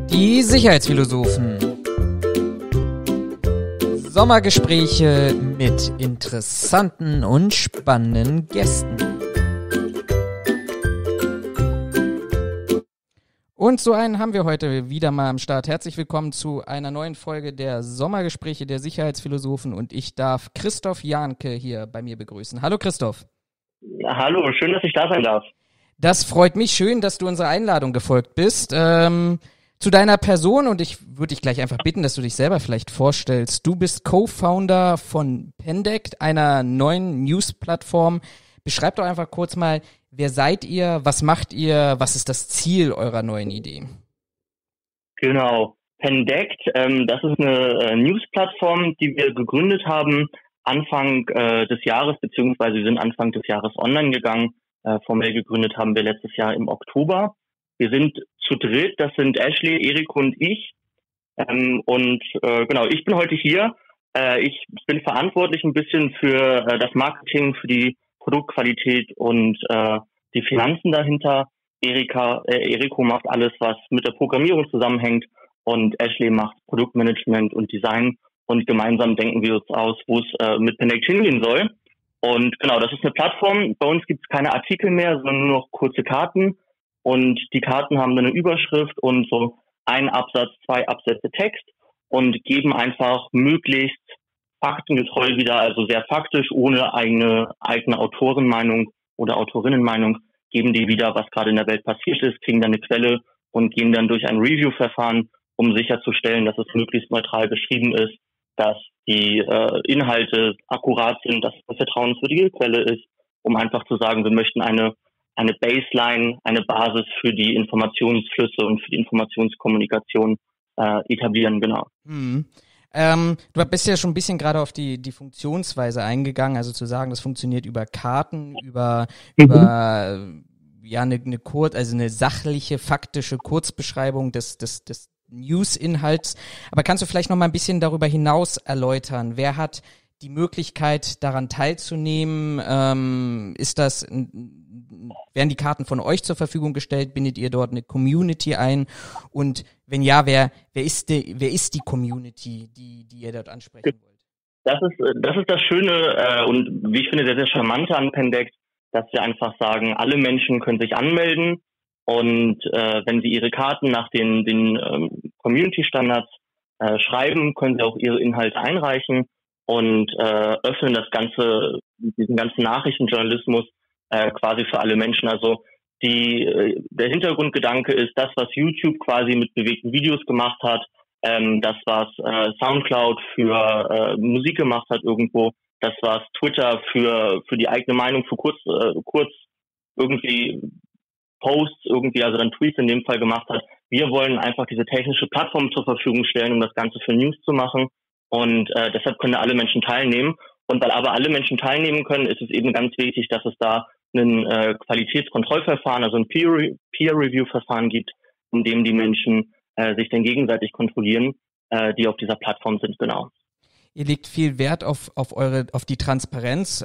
Die Sicherheitsphilosophen. Sommergespräche mit interessanten und spannenden Gästen. Und so einen haben wir heute wieder mal am Start. Herzlich willkommen zu einer neuen Folge der Sommergespräche der Sicherheitsphilosophen und ich darf Christoph Jahnke hier bei mir begrüßen. Hallo Christoph. Hallo, schön, dass ich da sein darf. Das freut mich, schön, dass du unserer Einladung gefolgt bist. Zu deiner Person, und ich würde dich gleich einfach bitten, dass du dich selber vielleicht vorstellst. Du bist Co-Founder von Pendect, einer neuen News-Plattform. Beschreib doch einfach kurz mal, wer seid ihr, was macht ihr, was ist das Ziel eurer neuen Idee? Genau, Pendect, das ist eine News-Plattform, die wir gegründet haben Anfang des Jahres, beziehungsweise wir sind Anfang des Jahres online gegangen. Formell gegründet haben wir letztes Jahr im Oktober. Wir sind zu dritt, das sind Ashley, Erik und ich. Genau, ich bin heute hier. Ich bin verantwortlich ein bisschen für das Marketing, für die Produktqualität und die Finanzen dahinter. Eriko macht alles, was mit der Programmierung zusammenhängt, und Ashley macht Produktmanagement und Design, und gemeinsam denken wir uns aus, wo es mit Pendect hingehen soll. Und genau, das ist eine Plattform. Bei uns gibt es keine Artikel mehr, sondern nur noch kurze Karten. Und die Karten haben dann eine Überschrift und so ein Absatz, 2 Absätze Text und geben einfach möglichst faktengetreu wieder, also sehr faktisch, ohne eigene Autorenmeinung oder Autorinnenmeinung, geben die wieder, was gerade in der Welt passiert ist, kriegen dann eine Quelle und gehen dann durch ein Review-Verfahren, um sicherzustellen, dass es möglichst neutral beschrieben ist, dass die Inhalte akkurat sind, dass es eine vertrauenswürdige Quelle ist, um einfach zu sagen, wir möchten eine Baseline, eine Basis für die Informationsflüsse und für die Informationskommunikation etablieren, genau. Du bist ja schon ein bisschen gerade auf die Funktionsweise eingegangen, also zu sagen, das funktioniert über Karten, über eine sachliche, faktische Kurzbeschreibung des News-Inhalts. Aber kannst du vielleicht noch mal ein bisschen darüber hinaus erläutern? Wer hat die Möglichkeit, daran teilzunehmen? Werden die Karten von euch zur Verfügung gestellt? Bindet ihr dort eine Community ein? Und wenn ja, wer ist die Community, die ihr dort ansprechen wollt? Das ist das Schöne und wie ich finde sehr, sehr charmante an Pendect, dass wir einfach sagen, alle Menschen können sich anmelden, und wenn sie ihre Karten nach den Community-Standards schreiben, können sie auch ihre Inhalte einreichen und öffnen diesen ganzen Nachrichtenjournalismus quasi für alle Menschen. Also der Hintergrundgedanke ist, das, was YouTube quasi mit bewegten Videos gemacht hat, das, was Soundcloud für Musik gemacht hat irgendwo, das, was Twitter für die eigene Meinung für kurz irgendwie Posts irgendwie, also dann Tweets in dem Fall gemacht hat. Wir wollen einfach diese technische Plattform zur Verfügung stellen, um das Ganze für News zu machen, und deshalb können alle Menschen teilnehmen. Und weil aber alle Menschen teilnehmen können, ist es eben ganz wichtig, dass es da ein Qualitätskontrollverfahren, also ein Peer-Review-Verfahren gibt, in dem die Menschen sich dann gegenseitig kontrollieren, die auf dieser Plattform sind, genau. Ihr legt viel Wert auf die Transparenz.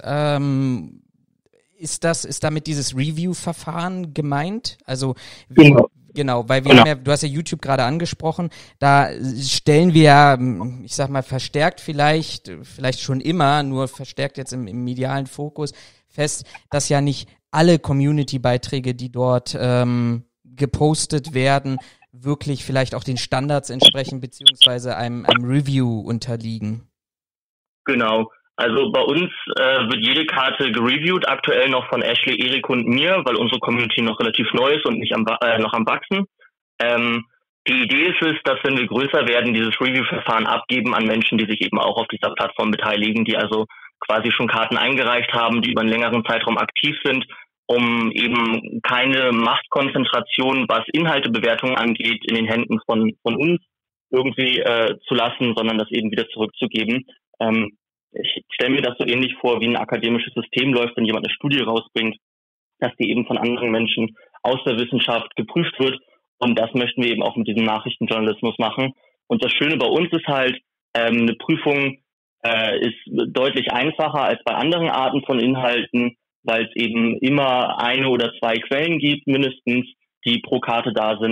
Ist damit dieses Review-Verfahren gemeint? Also Genau, weil wir haben ja, du hast ja YouTube gerade angesprochen, da stellen wir ja, ich sag mal, verstärkt vielleicht schon immer, nur verstärkt jetzt im medialen Fokus fest, dass ja nicht alle Community-Beiträge, die dort gepostet werden, wirklich vielleicht auch den Standards entsprechen, beziehungsweise einem Review unterliegen. Genau. Also bei uns wird jede Karte gereviewt, aktuell noch von Ashley, Erik und mir, weil unsere Community noch relativ neu ist und nicht noch am Wachsen. Die Idee ist es, dass, wenn wir größer werden, dieses Review-Verfahren abgeben an Menschen, die sich eben auch auf dieser Plattform beteiligen, die also quasi schon Karten eingereicht haben, die über einen längeren Zeitraum aktiv sind, um eben keine Machtkonzentration, was Inhaltebewertungen angeht, in den Händen von uns irgendwie zu lassen, sondern das eben wieder zurückzugeben. Ich stelle mir das so ähnlich vor, wie ein akademisches System läuft, wenn jemand eine Studie rausbringt, dass die eben von anderen Menschen aus der Wissenschaft geprüft wird. Und das möchten wir eben auch mit diesem Nachrichtenjournalismus machen. Und das Schöne bei uns ist halt, eine Prüfung ist deutlich einfacher als bei anderen Arten von Inhalten, weil es eben immer eine oder zwei Quellen gibt, mindestens, die pro Karte da sind.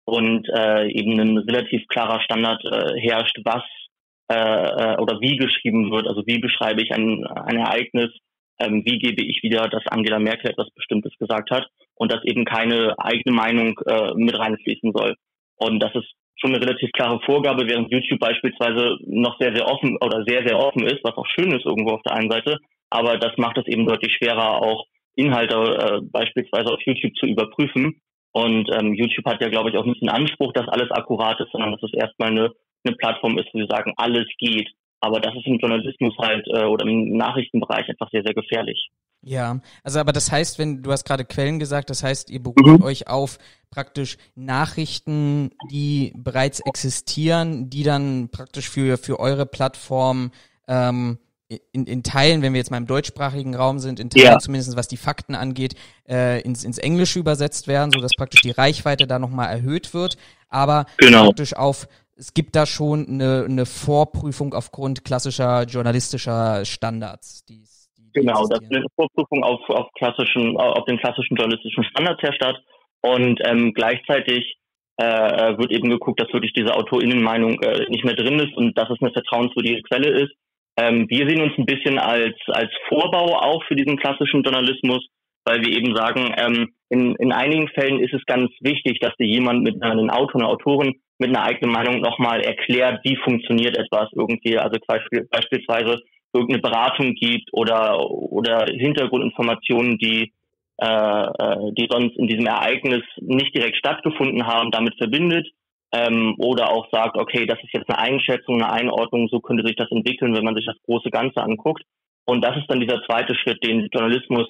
und eben ein relativ klarer Standard herrscht, was oder wie geschrieben wird. Also wie beschreibe ich ein Ereignis, wie gebe ich wieder, dass Angela Merkel etwas Bestimmtes gesagt hat und dass eben keine eigene Meinung mit reinfließen soll. Und das ist schon eine relativ klare Vorgabe, während YouTube beispielsweise noch sehr, sehr offen oder sehr, sehr offen ist, was auch schön ist irgendwo auf der einen Seite. Aber das macht es eben deutlich schwerer, auch Inhalte beispielsweise auf YouTube zu überprüfen. Und YouTube hat ja, glaube ich, auch nicht den Anspruch, dass alles akkurat ist, sondern dass es erstmal eine Plattform ist, wo sie sagen, alles geht. Aber das ist im Journalismus halt oder im Nachrichtenbereich einfach sehr, sehr gefährlich. Ja, also aber das heißt, wenn du hast gerade Quellen gesagt, das heißt, ihr beruft euch auf praktisch Nachrichten, die bereits existieren, die dann praktisch für eure Plattform in Teilen, wenn wir jetzt mal im deutschsprachigen Raum sind, in Teilen zumindest was die Fakten angeht, ins Englische übersetzt werden, sodass praktisch die Reichweite da nochmal erhöht wird, aber praktisch es gibt da schon eine Vorprüfung aufgrund klassischer journalistischer Standards, die Genau, das ist eine Vorprüfung auf den klassischen journalistischen Standards her statt und gleichzeitig wird eben geguckt, dass wirklich diese AutorInnenmeinung nicht mehr drin ist und dass es eine vertrauenswürdige Quelle ist. Wir sehen uns ein bisschen als Vorbau auch für diesen klassischen Journalismus, weil wir eben sagen, in einigen Fällen ist es ganz wichtig, dass dir jemand mit einem Autor, einer Autorin mit einer eigenen Meinung nochmal erklärt, wie funktioniert etwas irgendwie, also beispielsweise irgendeine Beratung gibt oder Hintergrundinformationen, die sonst in diesem Ereignis nicht direkt stattgefunden haben, damit verbindet oder auch sagt, okay, das ist jetzt eine Einschätzung, eine Einordnung, so könnte sich das entwickeln, wenn man sich das große Ganze anguckt. Und das ist dann dieser zweite Schritt, den Journalismus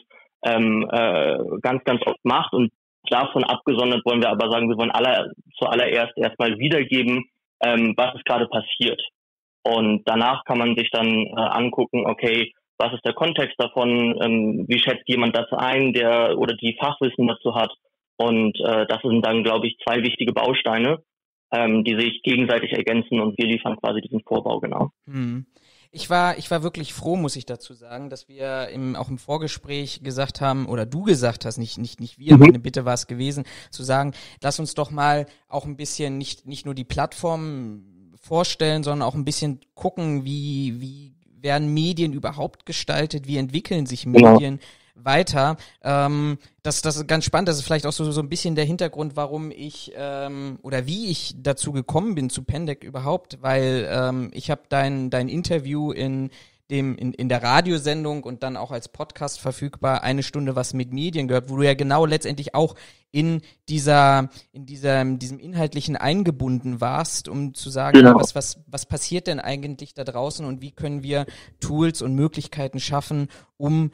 ganz, ganz oft macht. Und davon abgesondert wollen wir aber sagen, wir wollen zuallererst erstmal wiedergeben, was ist gerade passiert. Und danach kann man sich dann angucken, okay, was ist der Kontext davon, wie schätzt jemand das ein, der oder die Fachwissen dazu hat. Und das sind dann, glaube ich, zwei wichtige Bausteine, die sich gegenseitig ergänzen und wir liefern quasi diesen Vorbau, genau. Ich war wirklich froh, muss ich dazu sagen, dass wir auch im Vorgespräch gesagt haben, oder du gesagt hast, nicht wir, meine Bitte war es gewesen, zu sagen, lass uns doch mal auch ein bisschen nicht nur die Plattform vorstellen, sondern auch ein bisschen gucken, wie werden Medien überhaupt gestaltet, wie entwickeln sich Medien weiter. Das ist ganz spannend, das ist vielleicht auch so ein bisschen der Hintergrund, warum ich oder wie ich dazu gekommen bin zu Pendec überhaupt, weil ich habe dein Interview in der Radiosendung und dann auch als Podcast verfügbar, eine Stunde was mit Medien gehört, wo du ja genau letztendlich auch in diesem Inhaltlichen eingebunden warst, um zu sagen, was passiert denn eigentlich da draußen und wie können wir Tools und Möglichkeiten schaffen, um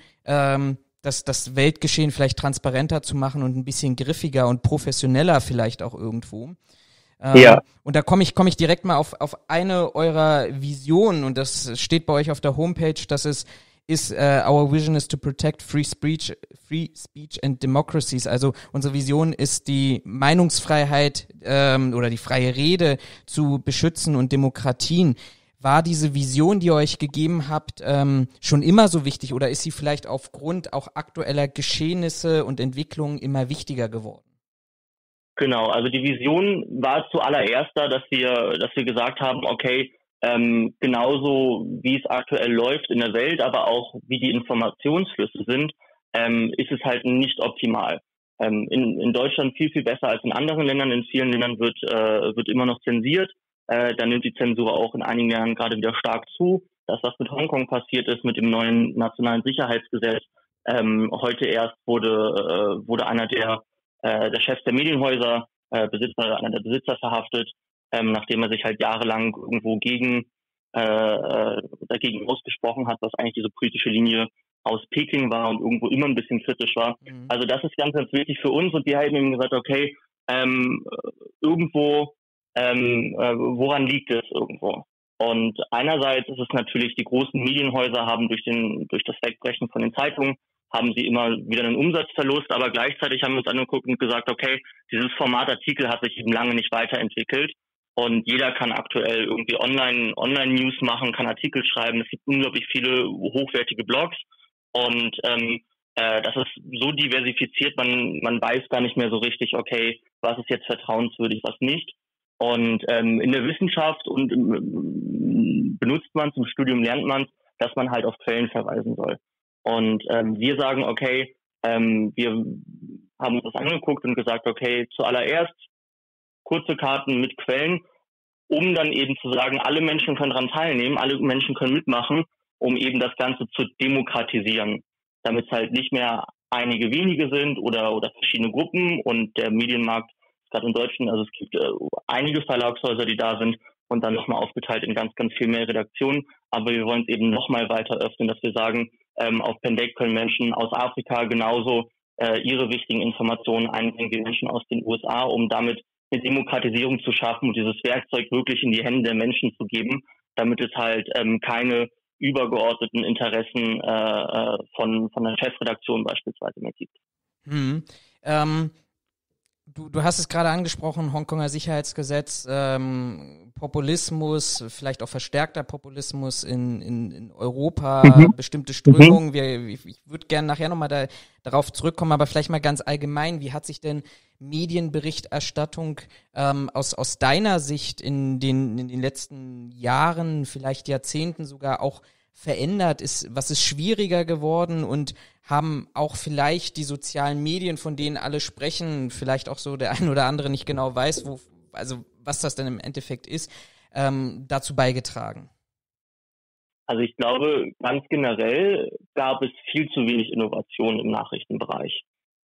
das Weltgeschehen vielleicht transparenter zu machen und ein bisschen griffiger und professioneller vielleicht auch irgendwo. Und da komme ich direkt mal auf eine eurer Visionen und das steht bei euch auf der Homepage, dass es ist our vision is to protect free speech and democracies. Also unsere Vision ist die Meinungsfreiheit oder die freie Rede zu beschützen und Demokratien. War diese Vision, die ihr euch gegeben habt, schon immer so wichtig oder ist sie vielleicht aufgrund auch aktueller Geschehnisse und Entwicklungen immer wichtiger geworden? Genau, also die Vision war zuallererst da, dass wir gesagt haben, okay, genauso wie es aktuell läuft in der Welt, aber auch wie die Informationsflüsse sind, ist es halt nicht optimal. In Deutschland viel, viel besser als in anderen Ländern. In vielen Ländern wird immer noch zensiert. Dann nimmt die Zensur auch in einigen Jahren gerade wieder stark zu. Das, was mit Hongkong passiert ist, mit dem neuen nationalen Sicherheitsgesetz, heute erst wurde einer der Chefs der Medienhäuser, einer der Besitzer verhaftet, nachdem er sich halt jahrelang irgendwo dagegen ausgesprochen hat, was eigentlich diese politische Linie aus Peking war und irgendwo immer ein bisschen kritisch war. Also das ist ganz, ganz wichtig für uns und wir haben eben gesagt, okay, woran liegt es irgendwo? Und einerseits ist es natürlich, die großen Medienhäuser haben durch das Wegbrechen von den Zeitungen haben sie immer wieder einen Umsatzverlust, aber gleichzeitig haben wir uns angeguckt und gesagt, okay, dieses Format Artikel hat sich eben lange nicht weiterentwickelt und jeder kann aktuell irgendwie Online-News machen, kann Artikel schreiben, es gibt unglaublich viele hochwertige Blogs und das ist so diversifiziert, man weiß gar nicht mehr so richtig, okay, was ist jetzt vertrauenswürdig, was nicht. Und in der Wissenschaft und benutzt man zum Studium, lernt man, dass man halt auf Quellen verweisen soll. Und wir sagen, okay, wir haben uns das angeguckt und gesagt, okay, zuallererst kurze Karten mit Quellen, um dann eben zu sagen, alle Menschen können daran teilnehmen, alle Menschen können mitmachen, um eben das Ganze zu demokratisieren, damit es halt nicht mehr einige wenige sind oder verschiedene Gruppen und der Medienmarkt, gerade im Deutschen, also es gibt einige Verlagshäuser, die da sind und dann nochmal aufgeteilt in ganz, ganz viel mehr Redaktionen, aber wir wollen es eben nochmal weiter öffnen, dass wir sagen, auf Pendec können Menschen aus Afrika genauso ihre wichtigen Informationen einbringen wie Menschen aus den USA, um damit eine Demokratisierung zu schaffen und dieses Werkzeug wirklich in die Hände der Menschen zu geben, damit es halt keine übergeordneten Interessen von der Chefredaktion beispielsweise mehr gibt. Du hast es gerade angesprochen, Hongkonger Sicherheitsgesetz, Populismus, vielleicht auch verstärkter Populismus in Europa, bestimmte Strömungen. Ich würde gerne nachher nochmal darauf zurückkommen, aber vielleicht mal ganz allgemein, wie hat sich denn Medienberichterstattung aus deiner Sicht in den letzten Jahren, vielleicht Jahrzehnten sogar auch verändert? Was ist schwieriger geworden und haben auch vielleicht die sozialen Medien, von denen alle sprechen, vielleicht auch so der ein oder andere nicht genau weiß, was das denn im Endeffekt ist, dazu beigetragen? Also ich glaube, ganz generell gab es viel zu wenig Innovation im Nachrichtenbereich.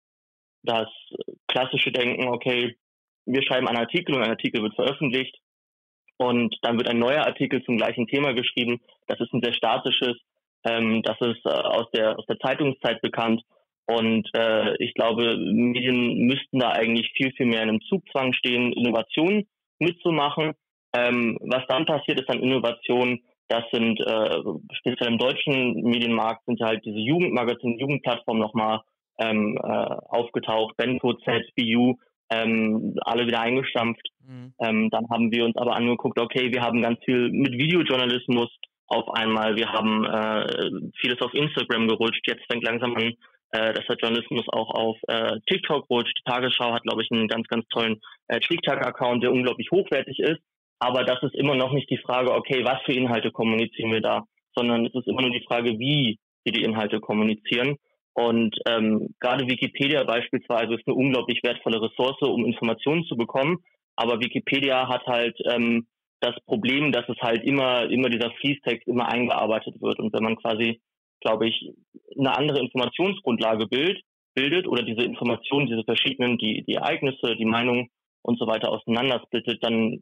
Das klassische Denken, okay, wir schreiben einen Artikel und ein Artikel wird veröffentlicht und dann wird ein neuer Artikel zum gleichen Thema geschrieben. Das ist ein sehr statisches, das ist aus der Zeitungszeit bekannt und ich glaube, Medien müssten da eigentlich viel, viel mehr in einem Zugzwang stehen, Innovationen mitzumachen. Was dann passiert, ist dann Innovation. Das sind speziell im deutschen Medienmarkt sind halt diese Jugendmagazine, Jugendplattformen nochmal aufgetaucht, Bento, ZBU, alle wieder eingestampft. Dann haben wir uns aber angeguckt, okay, wir haben ganz viel mit Videojournalismus auf einmal, wir haben vieles auf Instagram gerutscht, jetzt fängt langsam an, dass der Journalismus auch auf TikTok rutscht. Die Tagesschau hat, glaube ich, einen ganz, ganz tollen TikTok-Account, der unglaublich hochwertig ist, aber das ist immer noch nicht die Frage, okay, was für Inhalte kommunizieren wir da, sondern es ist immer nur die Frage, wie wir die Inhalte kommunizieren. Und gerade Wikipedia beispielsweise ist eine unglaublich wertvolle Ressource, um Informationen zu bekommen. Aber Wikipedia hat halt das Problem, dass es halt immer dieser Fließtext immer eingearbeitet wird. Und wenn man quasi, glaube ich, eine andere Informationsgrundlage bildet oder diese Informationen, diese verschiedenen, die Ereignisse, die Meinungen und so weiter auseinandersplittet, dann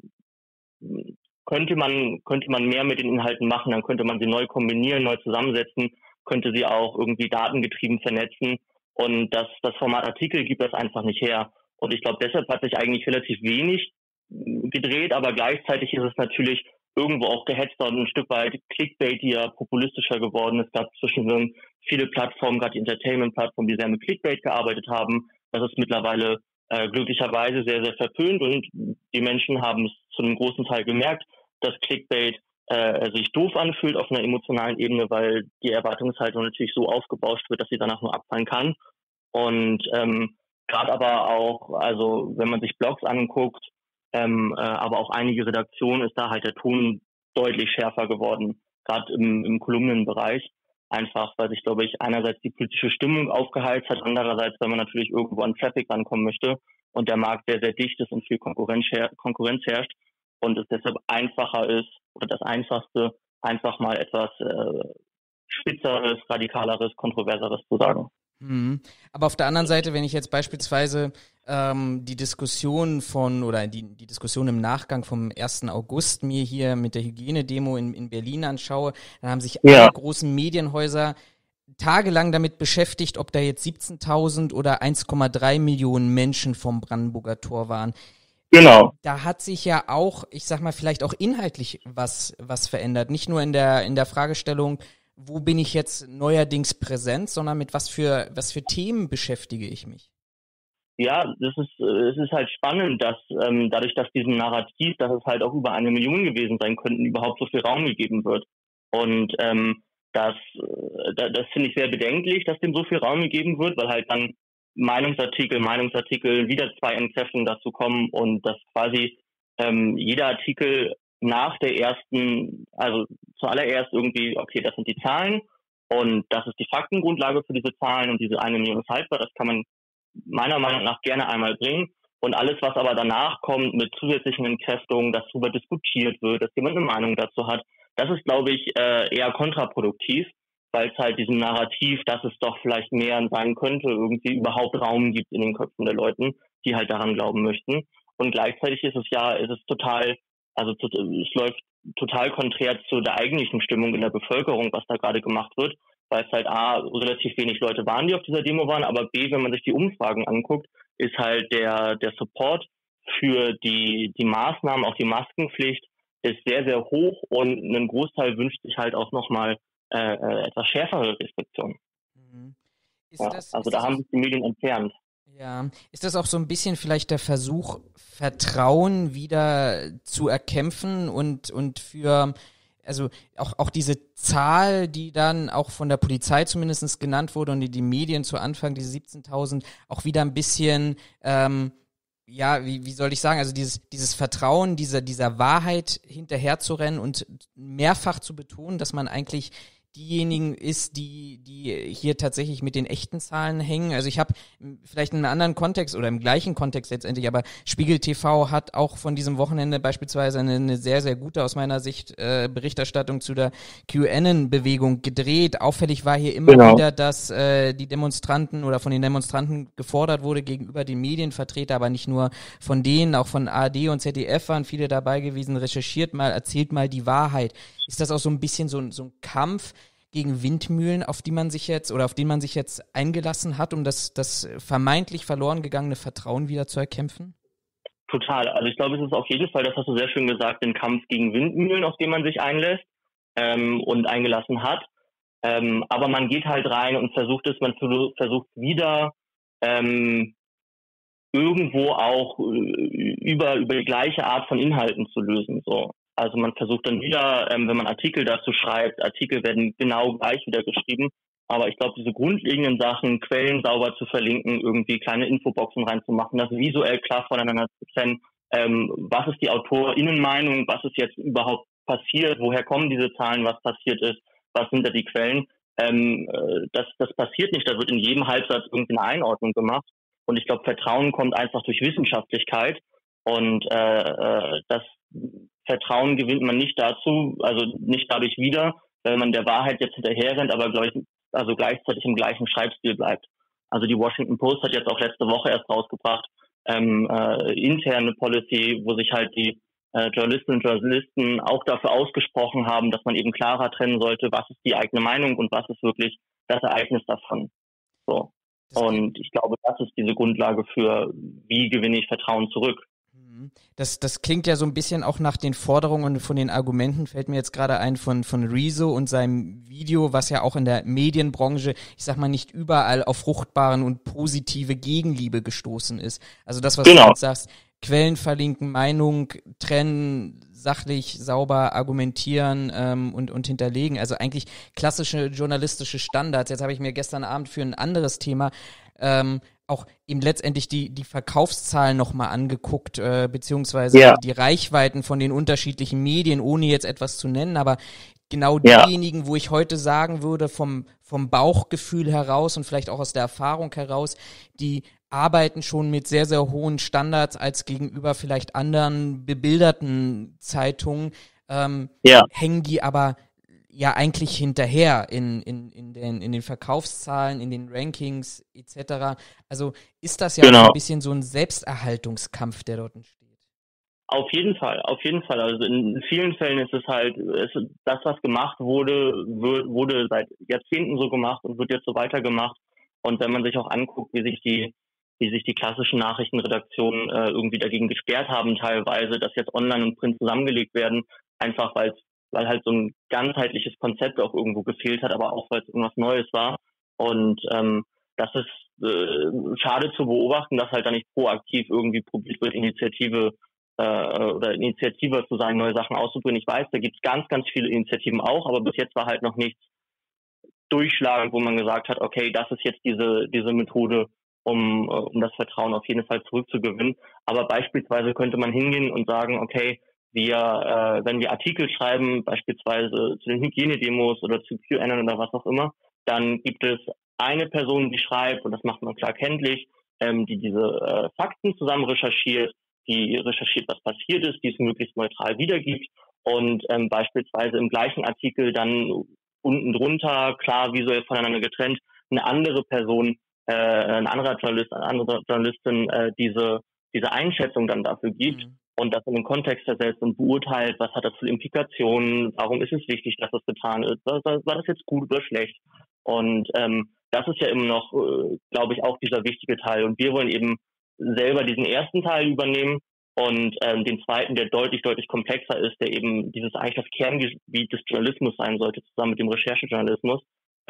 könnte man mehr mit den Inhalten machen, dann könnte man sie neu kombinieren, neu zusammensetzen, könnte sie auch irgendwie datengetrieben vernetzen. Und das Format Artikel gibt das einfach nicht her. Und ich glaube, deshalb hat sich eigentlich relativ wenig gedreht, aber gleichzeitig ist es natürlich irgendwo auch gehetzter und ein Stück weit clickbaitiger, populistischer geworden. Es gab zwischendrin viele Plattformen, gerade die Entertainment-Plattformen, die sehr mit Clickbait gearbeitet haben. Das ist mittlerweile glücklicherweise sehr, sehr verpönt und die Menschen haben es zu einem großen Teil gemerkt, dass Clickbait sich doof anfühlt auf einer emotionalen Ebene, weil die Erwartungshaltung natürlich so aufgebauscht wird, dass sie danach nur abfallen kann. Und gerade aber auch, also wenn man sich Blogs anguckt, aber auch einige Redaktionen, ist da halt der Ton deutlich schärfer geworden, gerade im Kolumnenbereich. Einfach, weil sich, glaube ich, einerseits die politische Stimmung aufgeheizt hat, andererseits, weil man natürlich irgendwo an Traffic rankommen möchte und der Markt sehr, sehr dicht ist und viel Konkurrenz herrscht und es deshalb einfacher ist, oder das Einfachste, einfach mal etwas Spitzeres, Radikaleres, Kontroverseres zu sagen. Aber auf der anderen Seite, wenn ich jetzt beispielsweise die Diskussion die Diskussion im Nachgang vom 1. August mir hier mit der Hygienedemo in Berlin anschaue, dann haben sich alle großen Medienhäuser tagelang damit beschäftigt, ob da jetzt 17.000 oder 1,3 Millionen Menschen vom Brandenburger Tor waren. Genau. Da hat sich ja auch, ich sag mal, vielleicht auch inhaltlich was verändert. Nicht nur in der Fragestellung, wo bin ich jetzt neuerdings präsent, sondern mit was für Themen beschäftige ich mich? Ja, es ist halt spannend, dass dadurch, dass diesem Narrativ, dass es halt auch über 1 Million gewesen sein könnten, überhaupt so viel Raum gegeben wird. Und das finde ich sehr bedenklich, dass dem so viel Raum gegeben wird, weil halt dann Meinungsartikel, wieder 2 Entkräftungen dazu kommen und dass quasi jeder Artikel nach der ersten, also zuallererst irgendwie, okay, das sind die Zahlen und das ist die Faktengrundlage für diese Zahlen und diese 1 Million ist haltbar, das kann man meiner Meinung nach gerne einmal bringen. Und alles, was aber danach kommt mit zusätzlichen Entkräftungen, dass darüber diskutiert wird, dass jemand eine Meinung dazu hat, das ist, glaube ich, eher kontraproduktiv, weil es halt diesem Narrativ, dass es doch vielleicht mehr sein könnte, irgendwie überhaupt Raum gibt in den Köpfen der Leuten, die halt daran glauben möchten. Und gleichzeitig ist es total, also es läuft total konträr zu der eigentlichen Stimmung in der Bevölkerung, was da gerade gemacht wird, weil es halt A, relativ wenig Leute waren, die auf dieser Demo waren, aber B, wenn man sich die Umfragen anguckt, ist halt der Support für die Maßnahmen, auch die Maskenpflicht, ist sehr, sehr hoch und ein Großteil wünscht sich halt auch nochmal etwas schärfere Restriktionen. Mhm. Da haben sich die Medien entfernt. Ja, ist das auch so ein bisschen vielleicht der Versuch, Vertrauen wieder zu erkämpfen und für, also auch diese Zahl, die dann auch von der Polizei zumindest genannt wurde und die Medien zu Anfang, diese 17.000, auch wieder ein bisschen, wie soll ich sagen, also dieses Vertrauen, dieser Wahrheit hinterherzurennen und mehrfach zu betonen, dass man eigentlich diejenigen ist, die hier tatsächlich mit den echten Zahlen hängen. Also ich habe vielleicht in einem anderen Kontext oder im gleichen Kontext letztendlich, aber Spiegel TV hat auch von diesem Wochenende beispielsweise eine sehr, sehr gute aus meiner Sicht Berichterstattung zu der QAnon-Bewegung gedreht. Auffällig war hier immer wieder, dass die Demonstranten oder von den Demonstranten gefordert wurde gegenüber den Medienvertretern, aber nicht nur von denen, auch von ARD und ZDF waren viele dabei gewesen, recherchiert mal, erzählt mal die Wahrheit. Ist das auch so ein bisschen so ein Kampf gegen Windmühlen, auf den man sich jetzt eingelassen hat, um das vermeintlich verloren gegangene Vertrauen wieder zu erkämpfen? Total. Also ich glaube, es ist auf jeden Fall, das hast du sehr schön gesagt, ein Kampf gegen Windmühlen, auf den man sich einlässt und eingelassen hat. Aber man geht halt rein und versucht wieder irgendwo auch über die gleiche Art von Inhalten zu lösen. So. Also man versucht dann wieder, wenn man Artikel dazu schreibt, Artikel werden genau gleich wieder geschrieben. Aber ich glaube, diese grundlegenden Sachen, Quellen sauber zu verlinken, irgendwie kleine Infoboxen reinzumachen, das visuell klar voneinander zu trennen, was ist die AutorInnenmeinung, was ist jetzt überhaupt passiert, woher kommen diese Zahlen, was passiert ist, was sind da die Quellen. Das passiert nicht, da wird in jedem Halbsatz irgendeine Einordnung gemacht. Und ich glaube, Vertrauen kommt einfach durch Wissenschaftlichkeit und das Vertrauen gewinnt man nicht dadurch wieder, wenn man der Wahrheit jetzt hinterherrennt, aber gleichzeitig im gleichen Schreibstil bleibt. Also die Washington Post hat jetzt auch letzte Woche erst rausgebracht, interne Policy, wo sich halt die Journalistinnen und Journalisten auch dafür ausgesprochen haben, dass man eben klarer trennen sollte, was ist die eigene Meinung und was ist wirklich das Ereignis davon. So. Und ich glaube, das ist diese Grundlage für, wie gewinne ich Vertrauen zurück. Das klingt ja so ein bisschen auch nach den Forderungen und von den Argumenten, fällt mir jetzt gerade ein von Rezo und seinem Video, was ja auch in der Medienbranche, ich sag mal, nicht überall auf fruchtbaren und positive Gegenliebe gestoßen ist. Also das, was du jetzt sagst, Quellen verlinken, Meinung trennen, sachlich, sauber argumentieren und hinterlegen. Also eigentlich klassische journalistische Standards. Jetzt habe ich mir gestern Abend für ein anderes Thema auch eben letztendlich die Verkaufszahlen nochmal angeguckt, beziehungsweise die Reichweiten von den unterschiedlichen Medien, ohne jetzt etwas zu nennen, aber genau diejenigen, wo ich heute sagen würde, vom Bauchgefühl heraus und vielleicht auch aus der Erfahrung heraus, die arbeiten schon mit sehr, sehr hohen Standards als gegenüber vielleicht anderen bebilderten Zeitungen, hängen die aber ja eigentlich hinterher in den Verkaufszahlen, in den Rankings etc. Also ist das ja auch ein bisschen so ein Selbsterhaltungskampf, der dort entsteht. Auf jeden Fall. Also in vielen Fällen ist es halt, das, was gemacht wurde seit Jahrzehnten so gemacht und wird jetzt so weitergemacht. Und wenn man sich auch anguckt, wie sich die klassischen Nachrichtenredaktionen irgendwie dagegen gesperrt haben teilweise, dass jetzt Online und Print zusammengelegt werden, einfach weil halt so ein ganzheitliches Konzept auch irgendwo gefehlt hat, aber auch weil es irgendwas Neues war. Und das ist schade zu beobachten, dass halt da nicht proaktiv irgendwie probiert wird, Initiativer zu sein, neue Sachen auszubringen. Ich weiß, da gibt es ganz, ganz viele Initiativen auch, aber bis jetzt war halt noch nichts durchschlagen, wo man gesagt hat, okay, das ist jetzt diese Methode, um das Vertrauen auf jeden Fall zurückzugewinnen. Aber beispielsweise könnte man hingehen und sagen, okay, wenn wir Artikel schreiben, beispielsweise zu den Hygienedemos oder zu QAnon oder was auch immer, dann gibt es eine Person, die schreibt, und das macht man klar kenntlich, die diese Fakten zusammen recherchiert, die recherchiert, was passiert ist, die es möglichst neutral wiedergibt und beispielsweise im gleichen Artikel dann unten drunter, klar visuell voneinander getrennt, eine andere Person, ein anderer Journalist, eine andere Journalistin diese Einschätzung dann dafür gibt und das in den Kontext versetzt und beurteilt, was hat das für Implikationen, warum ist es wichtig, dass das getan ist, war das jetzt gut oder schlecht. Und das ist ja immer noch, glaube ich, auch dieser wichtige Teil. Und wir wollen eben selber diesen ersten Teil übernehmen und den zweiten, der deutlich, deutlich komplexer ist, der eben eigentlich das Kerngebiet des Journalismus sein sollte, zusammen mit dem Recherchejournalismus.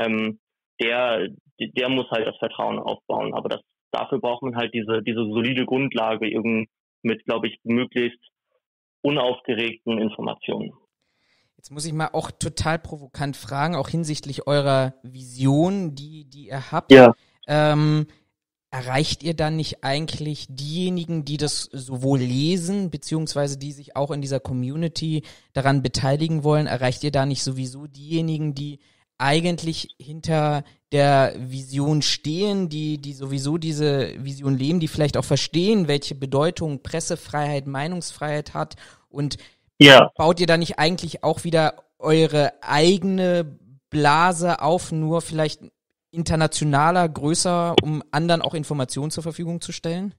Der muss halt das Vertrauen aufbauen. Aber dafür braucht man halt diese solide Grundlage mit, glaube ich, möglichst unaufgeregten Informationen. Jetzt muss ich mal auch total provokant fragen, auch hinsichtlich eurer Vision, die ihr habt. Ja. Erreicht ihr dann nicht eigentlich diejenigen, die das sowohl lesen, beziehungsweise die sich auch in dieser Community daran beteiligen wollen? Erreicht ihr da nicht sowieso diejenigen, die eigentlich hinter der Vision stehen, die sowieso diese Vision leben, die vielleicht auch verstehen, welche Bedeutung Pressefreiheit, Meinungsfreiheit hat? Und baut ihr da nicht eigentlich auch wieder eure eigene Blase auf, nur vielleicht internationaler, größer, um anderen auch Informationen zur Verfügung zu stellen?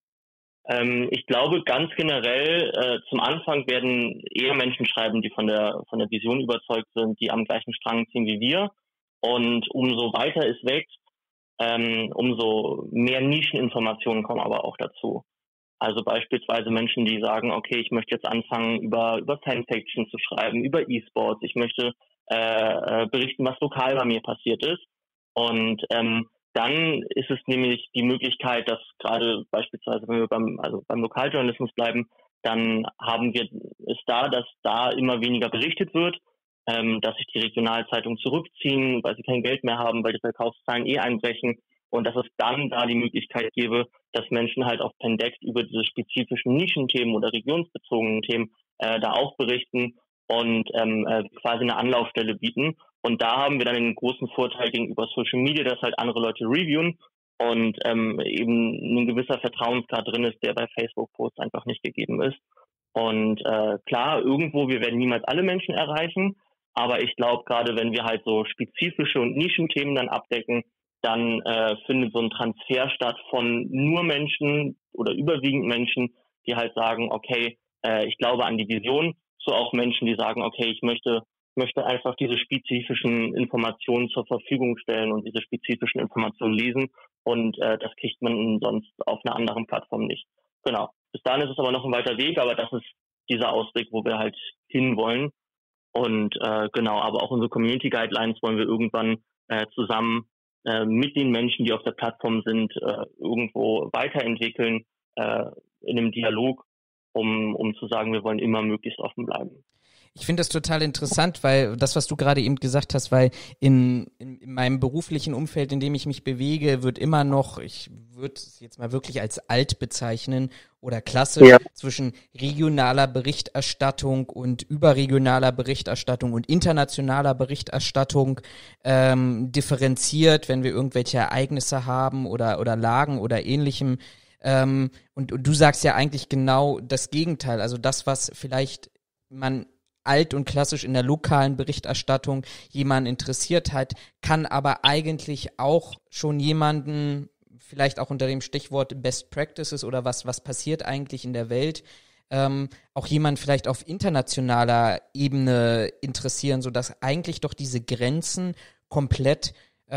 Ich glaube ganz generell, zum Anfang werden eher Menschen schreiben, die von der Vision überzeugt sind, die am gleichen Strang ziehen wie wir. Und umso weiter es wächst, umso mehr Nischeninformationen kommen aber auch dazu. Also beispielsweise Menschen, die sagen, okay, ich möchte jetzt anfangen, über Fanfiction zu schreiben, über E-Sports, ich möchte berichten, was lokal bei mir passiert ist. Und dann ist es nämlich die Möglichkeit, dass gerade beispielsweise, wenn wir beim Lokaljournalismus bleiben, dann haben wir es dass da immer weniger berichtet wird, dass sich die Regionalzeitungen zurückziehen, weil sie kein Geld mehr haben, weil die Verkaufszahlen einbrechen und dass es dann da die Möglichkeit gäbe, dass Menschen halt auf Pendext über diese spezifischen Nischenthemen oder regionsbezogenen Themen da auch berichten und quasi eine Anlaufstelle bieten. Und da haben wir dann den großen Vorteil gegenüber Social Media, dass halt andere Leute reviewen und eben ein gewisser Vertrauensgrad drin ist, der bei Facebook-Posts einfach nicht gegeben ist. Und klar, wir werden niemals alle Menschen erreichen, aber ich glaube, gerade wenn wir halt so spezifische und Nischenthemen dann abdecken, dann findet so ein Transfer statt von nur Menschen oder überwiegend Menschen, die halt sagen, okay, ich glaube an die Vision, zu auch Menschen, die sagen, okay, ich möchte einfach diese spezifischen Informationen zur Verfügung stellen und diese spezifischen Informationen lesen und das kriegt man sonst auf einer anderen Plattform nicht. Genau. Bis dahin ist es aber noch ein weiter Weg, aber das ist dieser Ausblick, wo wir halt hinwollen. Und aber auch unsere Community Guidelines wollen wir irgendwann zusammen mit den Menschen, die auf der Plattform sind, irgendwo weiterentwickeln in einem Dialog, um zu sagen, wir wollen immer möglichst offen bleiben. Ich finde das total interessant, weil das, was du gerade eben gesagt hast, weil in meinem beruflichen Umfeld, in dem ich mich bewege, wird immer noch, ich würde es jetzt mal wirklich als alt bezeichnen oder klassisch zwischen regionaler Berichterstattung und überregionaler Berichterstattung und internationaler Berichterstattung differenziert, wenn wir irgendwelche Ereignisse haben oder Lagen oder ähnlichem. Und du sagst ja eigentlich genau das Gegenteil, also das, was vielleicht man alt und klassisch in der lokalen Berichterstattung jemanden interessiert hat, kann aber eigentlich auch schon jemanden, vielleicht auch unter dem Stichwort Best Practices oder was passiert eigentlich in der Welt, auch jemand vielleicht auf internationaler Ebene interessieren, sodass eigentlich doch diese Grenzen komplett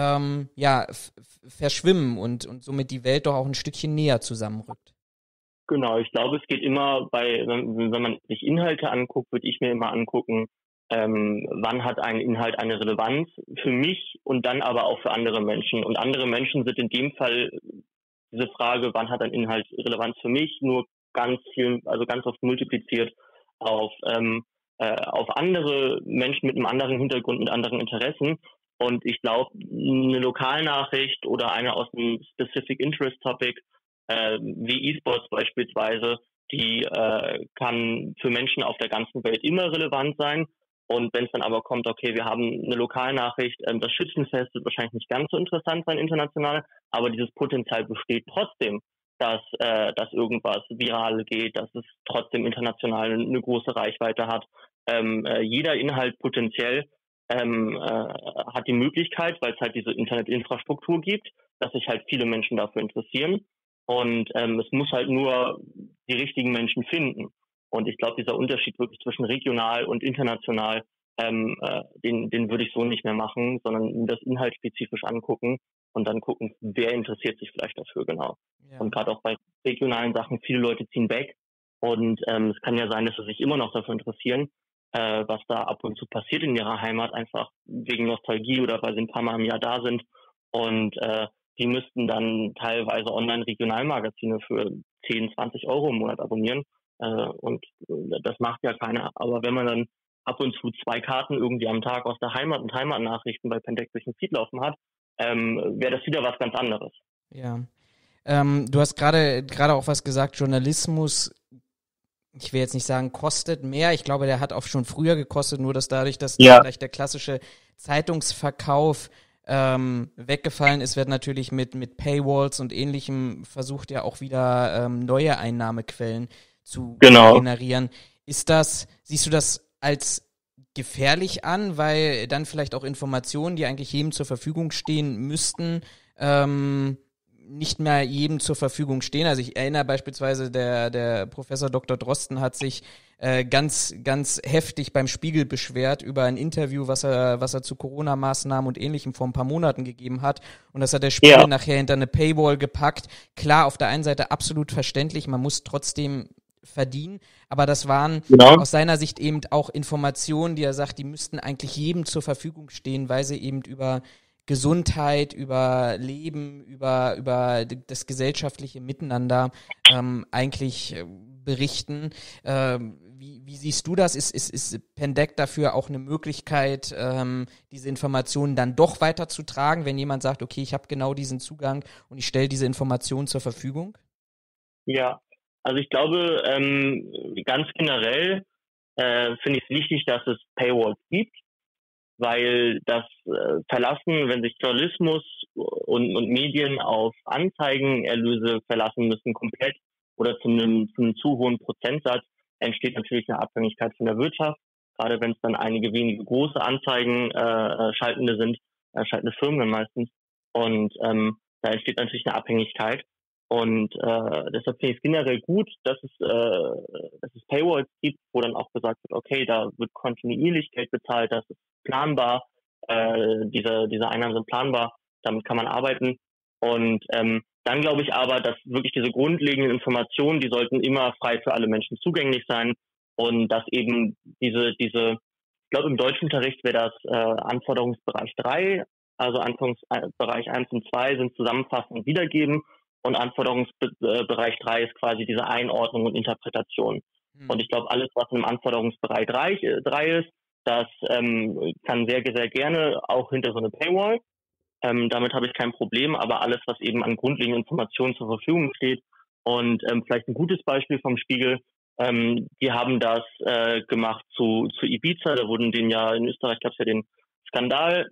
verschwimmen und somit die Welt doch auch ein Stückchen näher zusammenrückt. Genau, ich glaube, es geht immer wenn man sich Inhalte anguckt, würde ich mir immer angucken, wann hat ein Inhalt eine Relevanz für mich und dann aber auch für andere Menschen. Und andere Menschen sind in dem Fall diese Frage, wann hat ein Inhalt Relevanz für mich, nur ganz oft multipliziert auf andere Menschen mit einem anderen Hintergrund, mit anderen Interessen. Und ich glaube, eine Lokalnachricht oder eine aus einem Specific Interest Topic, wie E-Sports beispielsweise, die kann für Menschen auf der ganzen Welt immer relevant sein. Und wenn es dann aber kommt, okay, wir haben eine Lokalnachricht, das Schützenfest wird wahrscheinlich nicht ganz so interessant sein international, aber dieses Potenzial besteht trotzdem, dass irgendwas viral geht, dass es trotzdem international eine große Reichweite hat. Jeder Inhalt potenziell hat die Möglichkeit, weil es halt diese Internetinfrastruktur gibt, dass sich halt viele Menschen dafür interessieren. Und es muss halt nur die richtigen Menschen finden. Und ich glaube, dieser Unterschied wirklich zwischen regional und international, den würde ich so nicht mehr machen, sondern das inhaltsspezifisch angucken und dann gucken, wer interessiert sich vielleicht dafür, genau. Ja. Und gerade auch bei regionalen Sachen, viele Leute ziehen weg. Und es kann ja sein, dass sie sich immer noch dafür interessieren, was da ab und zu passiert in ihrer Heimat, einfach wegen Nostalgie oder weil sie ein paar Mal im Jahr da sind. Und die müssten dann teilweise Online-Regionalmagazine für 10, 20 Euro im Monat abonnieren. Und das macht ja keiner. Aber wenn man dann ab und zu 2 Karten irgendwie am Tag aus der Heimat und Heimatnachrichten bei Pendeck durch den Feed laufen hat, wäre das wieder was ganz anderes. Ja. Du hast gerade auch was gesagt, Journalismus, ich will jetzt nicht sagen, kostet mehr. Ich glaube, der hat auch schon früher gekostet, nur dass dadurch, dass vielleicht der klassische Zeitungsverkauf weggefallen ist, wird natürlich mit Paywalls und Ähnlichem versucht ja auch wieder neue Einnahmequellen zu generieren. Siehst du das als gefährlich an, weil dann vielleicht auch Informationen, die eigentlich jedem zur Verfügung stehen müssten, nicht mehr jedem zur Verfügung stehen? Also ich erinnere beispielsweise, der Professor Dr. Drosten hat sich ganz, ganz heftig beim Spiegel beschwert über ein Interview, was er zu Corona-Maßnahmen und Ähnlichem vor ein paar Monaten gegeben hat. Und das hat der Spiegel nachher hinter eine Paywall gepackt. Klar, auf der einen Seite absolut verständlich, man muss trotzdem verdienen, aber das waren aus seiner Sicht eben auch Informationen, die er sagt, die müssten eigentlich jedem zur Verfügung stehen, weil sie eben über Gesundheit, über Leben, über das gesellschaftliche Miteinander eigentlich berichten. Wie siehst du das? Ist Pendeck dafür auch eine Möglichkeit, diese Informationen dann doch weiterzutragen, wenn jemand sagt, okay, ich habe genau diesen Zugang und ich stelle diese Informationen zur Verfügung? Ja, also ich glaube, ganz generell finde ich es wichtig, dass es Paywalls gibt, weil das Verlassen, wenn sich Journalismus und Medien auf Anzeigenerlöse verlassen müssen komplett oder zu einem zu hohen Prozentsatz, entsteht natürlich eine Abhängigkeit von der Wirtschaft, gerade wenn es dann einige wenige große Anzeigen schaltende Firmen dann meistens. Und da entsteht natürlich eine Abhängigkeit. Und deshalb finde ich es generell gut, dass es Paywalls gibt, wo dann auch gesagt wird, okay, da wird kontinuierlich Geld bezahlt, das ist planbar, diese Einnahmen sind planbar, damit kann man arbeiten. Und dann glaube ich aber, dass wirklich diese grundlegenden Informationen, die sollten immer frei für alle Menschen zugänglich sein und dass eben ich glaube im Deutschunterricht wäre das Anforderungsbereich 3, also Anforderungsbereich 1 und 2 sind zusammenfassen und wiedergeben und Anforderungsbereich 3 ist quasi diese Einordnung und Interpretation. Und ich glaube, alles, was im Anforderungsbereich 3 ist, das kann sehr, sehr gerne auch hinter so eine Paywall. Damit habe ich kein Problem, aber alles, was eben an grundlegenden Informationen zur Verfügung steht und vielleicht ein gutes Beispiel vom Spiegel, die haben das gemacht zu Ibiza, da wurden in Österreich gab es ja den Skandal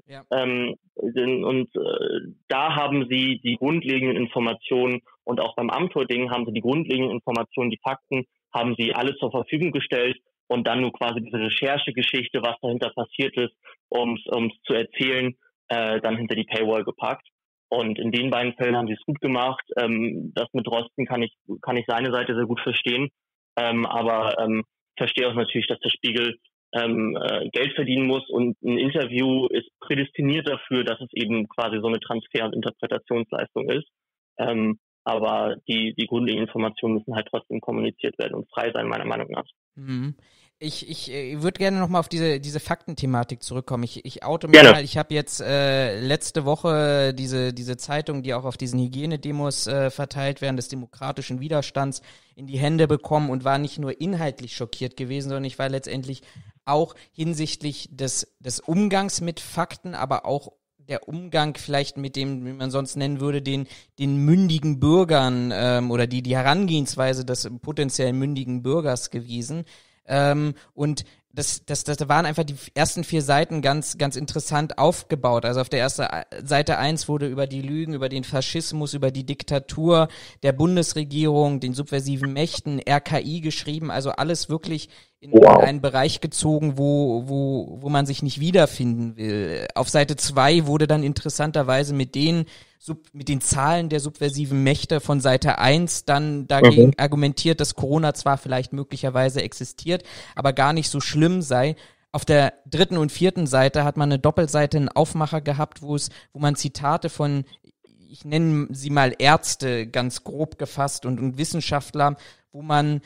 da haben sie die grundlegenden Informationen und auch beim Amtor-Ding haben sie die grundlegenden Informationen, die Fakten, haben sie alle zur Verfügung gestellt und dann nur quasi diese Recherchegeschichte, was dahinter passiert ist, um's zu erzählen, dann hinter die Paywall gepackt. Und in den beiden Fällen haben sie es gut gemacht. Das mit Drosten kann ich seine Seite sehr gut verstehen. Aber verstehe auch natürlich, dass der Spiegel Geld verdienen muss und ein Interview ist prädestiniert dafür, dass es eben quasi so eine Transfer- und Interpretationsleistung ist. Aber die grundlegenden Informationen müssen halt trotzdem kommuniziert werden und frei sein, meiner Meinung nach. Mhm. Ich würde gerne nochmal auf diese Faktenthematik zurückkommen. Ich oute mich mal, ich habe jetzt letzte Woche diese Zeitung, die auch auf diesen Hygienedemos verteilt werden, des demokratischen Widerstands, in die Hände bekommen und war nicht nur inhaltlich schockiert gewesen, sondern ich war letztendlich auch hinsichtlich des Umgangs mit Fakten, aber auch der Umgang vielleicht mit dem, wie man sonst nennen würde, den mündigen Bürgern oder die Herangehensweise des potenziell mündigen Bürgers gewesen. Und das waren einfach die ersten 4 Seiten ganz, ganz interessant aufgebaut. Also auf der ersten Seite 1 wurde über die Lügen, über den Faschismus, über die Diktatur der Bundesregierung, den subversiven Mächten, RKI geschrieben. Also alles wirklich in einen Bereich gezogen, wo man sich nicht wiederfinden will. Auf Seite 2 wurde dann interessanterweise mit den Zahlen der subversiven Mächte von Seite 1 dann dagegen argumentiert, dass Corona zwar vielleicht möglicherweise existiert, aber gar nicht so schlimm sei. Auf der 3. und 4. Seite hat man eine Doppelseite, einen Aufmacher gehabt, wo man Zitate von, ich nenne sie mal Ärzte, ganz grob gefasst und Wissenschaftler, wo man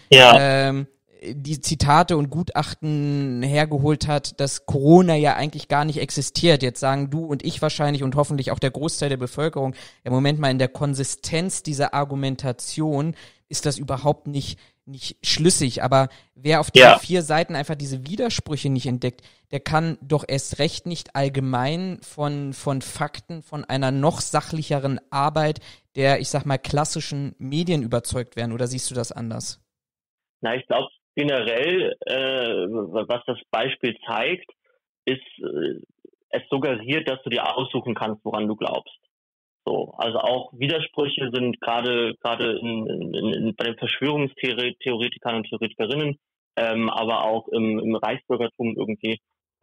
die Zitate und Gutachten hergeholt hat, dass Corona ja eigentlich gar nicht existiert. Jetzt sagen du und ich wahrscheinlich und hoffentlich auch der Großteil der Bevölkerung, im Moment mal in der Konsistenz dieser Argumentation ist das überhaupt nicht schlüssig. Aber wer auf diese 4 Seiten einfach diese Widersprüche nicht entdeckt, der kann doch erst recht nicht allgemein von Fakten, von einer noch sachlicheren Arbeit der, ich sag mal, klassischen Medien überzeugt werden. Oder siehst du das anders? Na, ich glaube, generell, was das Beispiel zeigt, ist, es suggeriert, dass du dir aussuchen kannst, woran du glaubst. So, also auch Widersprüche sind gerade bei den Verschwörungstheoretikern und Theoretikerinnen, aber auch im Reichsbürgertum irgendwie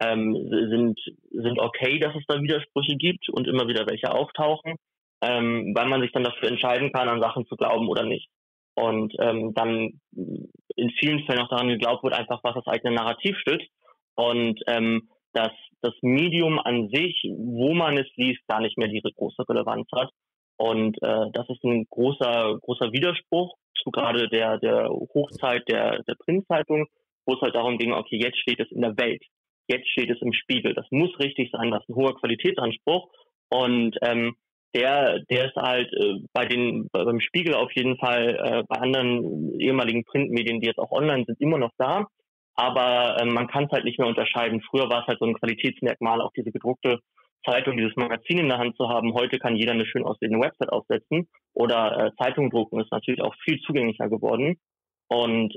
sind okay, dass es da Widersprüche gibt und immer wieder welche auftauchen, weil man sich dann dafür entscheiden kann, an Sachen zu glauben oder nicht. Und dann in vielen Fällen auch daran geglaubt wird, einfach was das eigene Narrativ stützt und dass das Medium an sich, wo man es liest, gar nicht mehr diese große Relevanz hat. Und das ist ein großer Widerspruch zu gerade der Hochzeit der Printzeitung, wo es halt darum ging, okay, jetzt steht es in der Welt, jetzt steht es im Spiegel. Das muss richtig sein, das ist ein hoher Qualitätsanspruch. Und der ist halt beim Spiegel auf jeden Fall, bei anderen ehemaligen Printmedien, die jetzt auch online sind, immer noch da. Aber man kann es halt nicht mehr unterscheiden. Früher war es halt so ein Qualitätsmerkmal, auch diese gedruckte Zeitung, dieses Magazin in der Hand zu haben. Heute kann jeder eine schön aussehende Website aufsetzen oder Zeitung drucken, ist natürlich auch viel zugänglicher geworden. Und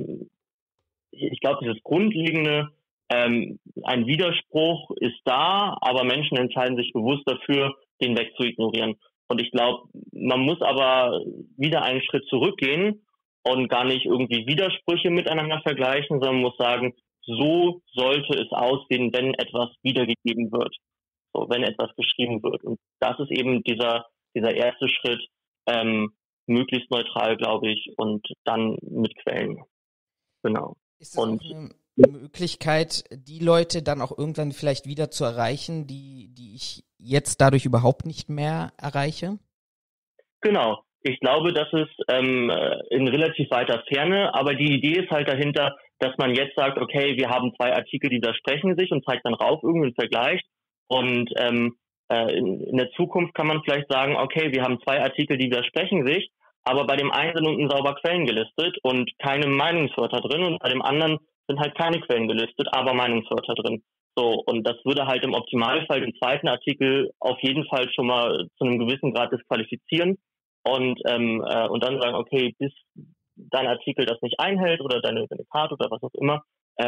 ich glaube, dieses Grundlegende, ein Widerspruch ist da, aber Menschen entscheiden sich bewusst dafür, den weg zu ignorieren. Und ich glaube, man muss aber wieder einen Schritt zurückgehen und gar nicht irgendwie Widersprüche miteinander vergleichen, sondern muss sagen, so sollte es aussehen, wenn etwas wiedergegeben wird, so, wenn etwas geschrieben wird. Und das ist eben dieser erste Schritt, möglichst neutral, glaube ich, und dann mit Quellen. Genau. Ist das auch eine Möglichkeit, die Leute dann auch irgendwann vielleicht wieder zu erreichen, die ich jetzt dadurch überhaupt nicht mehr erreiche? Genau. Ich glaube, das ist in relativ weiter Ferne, aber die Idee ist halt dahinter, dass man jetzt sagt, okay, wir haben 2 Artikel, die widersprechen sich und zeigt dann rauf irgendwie einen Vergleich. Und in der Zukunft kann man vielleicht sagen, okay, wir haben 2 Artikel, die widersprechen sich, aber bei dem einen sind unten sauber Quellen gelistet und keine Meinungswörter drin und bei dem anderen sind halt keine Quellen gelistet, aber Meinungswörter drin. So, und das würde halt im Optimalfall den zweiten Artikel auf jeden Fall schon mal zu einem gewissen Grad disqualifizieren und dann sagen, okay, bis dein Artikel das nicht einhält oder deine Karte oder was auch immer,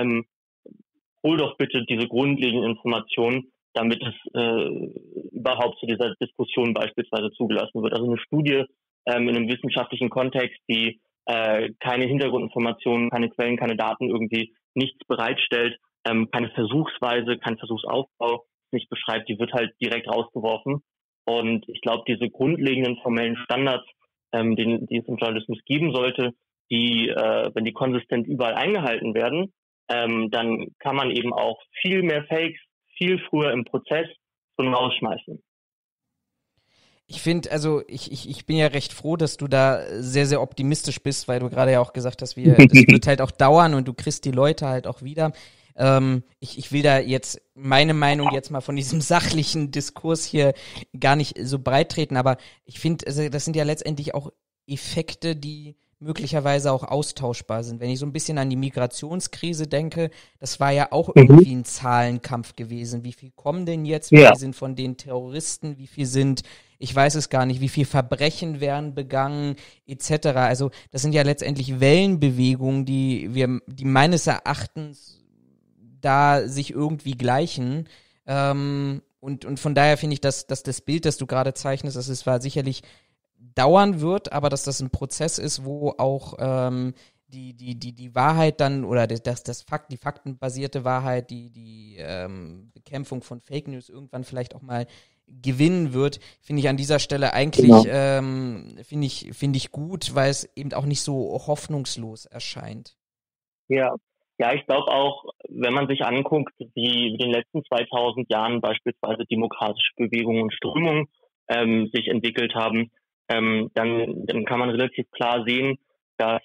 hol doch bitte diese grundlegenden Informationen, damit es überhaupt zu dieser Diskussion beispielsweise zugelassen wird. Also eine Studie in einem wissenschaftlichen Kontext, die keine Hintergrundinformationen, keine Quellen, keine Daten irgendwie nichts bereitstellt, keine Versuchsweise, kein Versuchsaufbau nicht beschreibt, die wird halt direkt rausgeworfen. Und ich glaube, diese grundlegenden formellen Standards, die es im Journalismus geben sollte, die, wenn die konsistent überall eingehalten werden, dann kann man eben auch viel mehr Fakes viel früher im Prozess schon rausschmeißen. Ich finde, also ich bin ja recht froh, dass du da sehr, sehr optimistisch bist, weil du gerade ja auch gesagt hast, das wird halt auch dauern und du kriegst die Leute halt auch wieder. Ich will da jetzt meine Meinung jetzt mal von diesem sachlichen Diskurs hier gar nicht so breit treten, aber ich finde, also das sind ja letztendlich auch Effekte, die möglicherweise auch austauschbar sind. Wenn ich so ein bisschen an die Migrationskrise denke, das war ja auch irgendwie ein Zahlenkampf gewesen. Wie viel kommen denn jetzt? Wie viel sind von den Terroristen? Wie viel sind, ich weiß es gar nicht, wie viel Verbrechen werden begangen, etc. Also das sind ja letztendlich Wellenbewegungen, die meines Erachtens da sich irgendwie gleichen. Und von daher finde ich, dass das Bild, das du gerade zeichnest, dass es zwar sicherlich dauern wird, aber dass das ein Prozess ist, wo auch die Wahrheit dann oder die faktenbasierte Wahrheit, die Bekämpfung von Fake News irgendwann vielleicht auch mal gewinnen wird, finde ich an dieser Stelle eigentlich finde ich gut, weil es eben auch nicht so hoffnungslos erscheint. Ja. Ja, ich glaube auch, wenn man sich anguckt, wie in den letzten 2000 Jahren beispielsweise demokratische Bewegungen und Strömungen sich entwickelt haben, dann kann man relativ klar sehen, dass